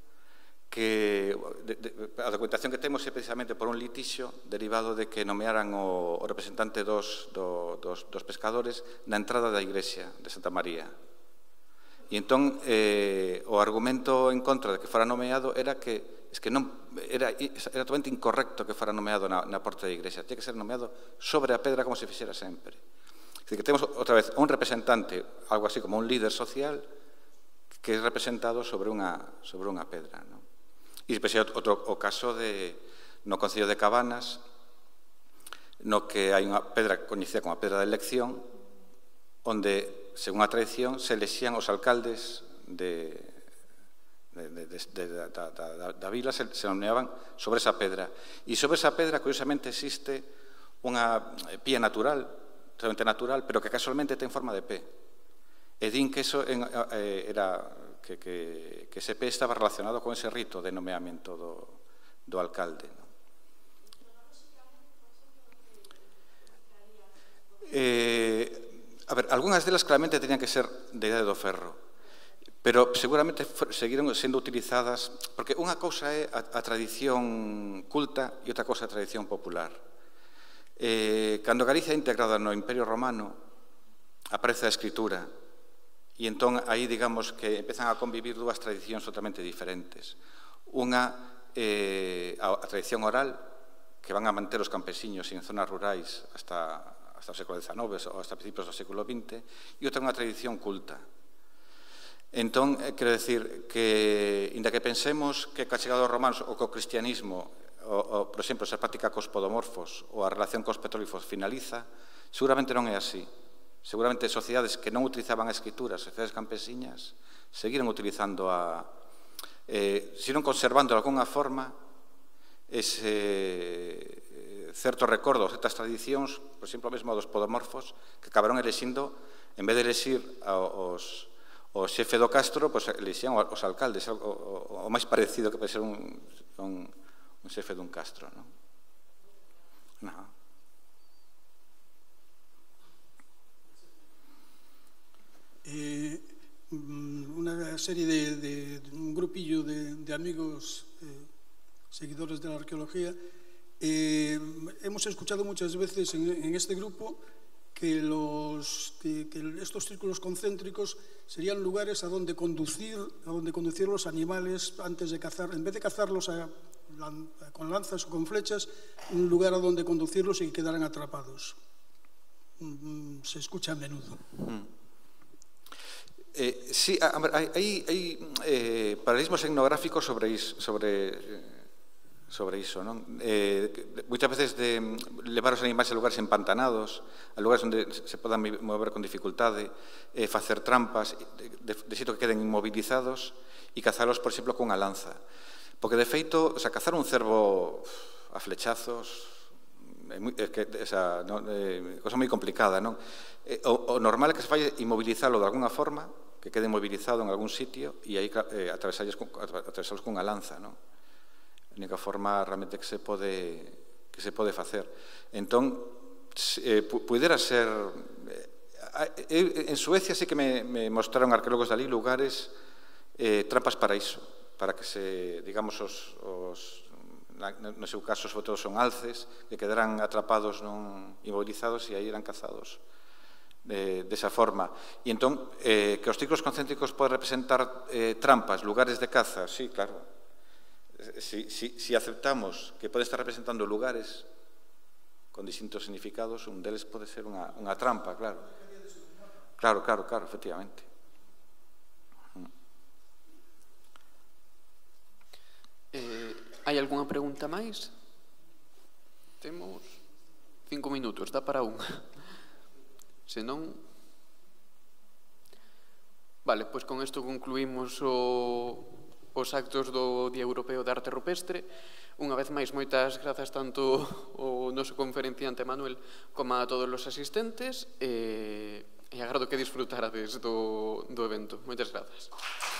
que de, de, a documentación que temos é precisamente por un litixio derivado de que nomearan o, o representante dos, do, dos, dos pescadores na entrada da igrexa de Santa María. E entón, eh, o argumento en contra de que fora nomeado era que, es que non, era, era totalmente incorrecto que fora nomeado na, na porta da igrexa. Tiene que ser nomeado sobre a pedra como se fixera sempre. Es decir, que temos outra vez un representante, algo así como un líder social, que é representado sobre unha, sobre unha pedra, non? E despois outro o caso de, no Concello de Cabanas, no que hai unha pedra coñecida como a pedra da elección, onde, según a tradición, se elexían os alcaldes de, de, de, de, de, da, da, da vila, se, se nomeaban sobre esa pedra. E sobre esa pedra, curiosamente, existe unha pía natural, totalmente natural, pero que casualmente ten forma de pé. E din que eso en, eh, era que, que, que ese pé estaba relacionado con ese rito de nomeamento do, do alcalde, ¿no? Eh, a ver, algunhas delas claramente tenían que ser de Idade do Ferro, pero seguramente seguiron sendo utilizadas, porque unha cousa é a, a tradición culta e outra cousa a tradición popular. Eh, cando Galicia é integrada no Imperio Romano, aparece a escritura, e entón aí digamos que empezan a convivir dúas tradicións totalmente diferentes. Unha, eh, a, a tradición oral, que van a manter os campesiños en zonas rurais hasta, hasta o século dezenove ou hasta principios do século vinte, e outra unha tradición culta. Entón, eh, quero decir que, inda que pensemos que ca chegada dos romanos ou co cristianismo, o, o, por exemplo, esa práctica cos podomorfos ou a relación cos petróglifos finaliza, seguramente non é así. Seguramente sociedades que non utilizaban a escritura, sociedades campesiñas, seguiron utilizando a... Eh, seguiron conservando de alguna forma ese eh, certo recordo, certas tradicións, por exemplo, mesmo dos podomorfos, que acabaron elixindo, en vez de elixir aos, o xefe do castro, pues, elixían os alcaldes, o, o, o máis parecido que pode ser un, un, un xefe dun castro, non? Non. Eh, una serie de, de, de un grupillo de, de amigos eh, seguidores de la arqueología, eh, hemos escuchado muchas veces en, en este grupo que, los, que, que estos círculos concéntricos serían lugares a donde conducir, a donde conducir los animales antes de cazar, en vez de cazarlos a, a, con lanzas o con flechas, un lugar a donde conducirlos y que quedaran atrapados. Se escucha a menudo. Mm. Eh, sí, a, a ver, hai, hai eh, paralelismos etnográficos sobre, sobre, sobre iso, non? Eh, moitas veces de levar os animais a lugares empantanados, a lugares onde se podan mover con dificultade, eh, facer trampas, de, de, de xeito que queden inmovilizados e cazalos, por exemplo, cunha lanza. Porque, de feito, o sea, cazar un cervo a flechazos é, moi, é que, esa, non, é cosa moi complicada, non? Eh, o, o normal é que se falle inmobilizalo de alguna forma, que quede mobilizado en algún sitio e aí eh, atravesalos cunha lanza, non? A única forma realmente que se pode que se pode facer. Entón, eh, pudera ser... Eh, en Suecia sí que me, me mostraron arqueólogos dali lugares, eh, trampas para iso, para que se, digamos, os, os no seu caso, sobre todo, son alces, que quedaran atrapados, non inmovilizados, e aí eran cazados de, desa forma. E entón, eh, que os ciclos concéntricos poden representar eh, trampas, lugares de caza, sí, claro. Si, si, si aceptamos que pode estar representando lugares con distintos significados, un deles pode ser unha, unha trampa, claro. Claro, claro, claro, efectivamente. Eh, hai algunha pregunta máis? Temos cinco minutos, dá para unha. Se non... Vale, pois con isto concluímos o... os actos do Día Europeo de Arte Rupestre. Unha vez máis, moitas grazas tanto ao noso conferenciante Manuel como a todos os asistentes e, e agrado que disfrutarades do, do evento. Moitas grazas.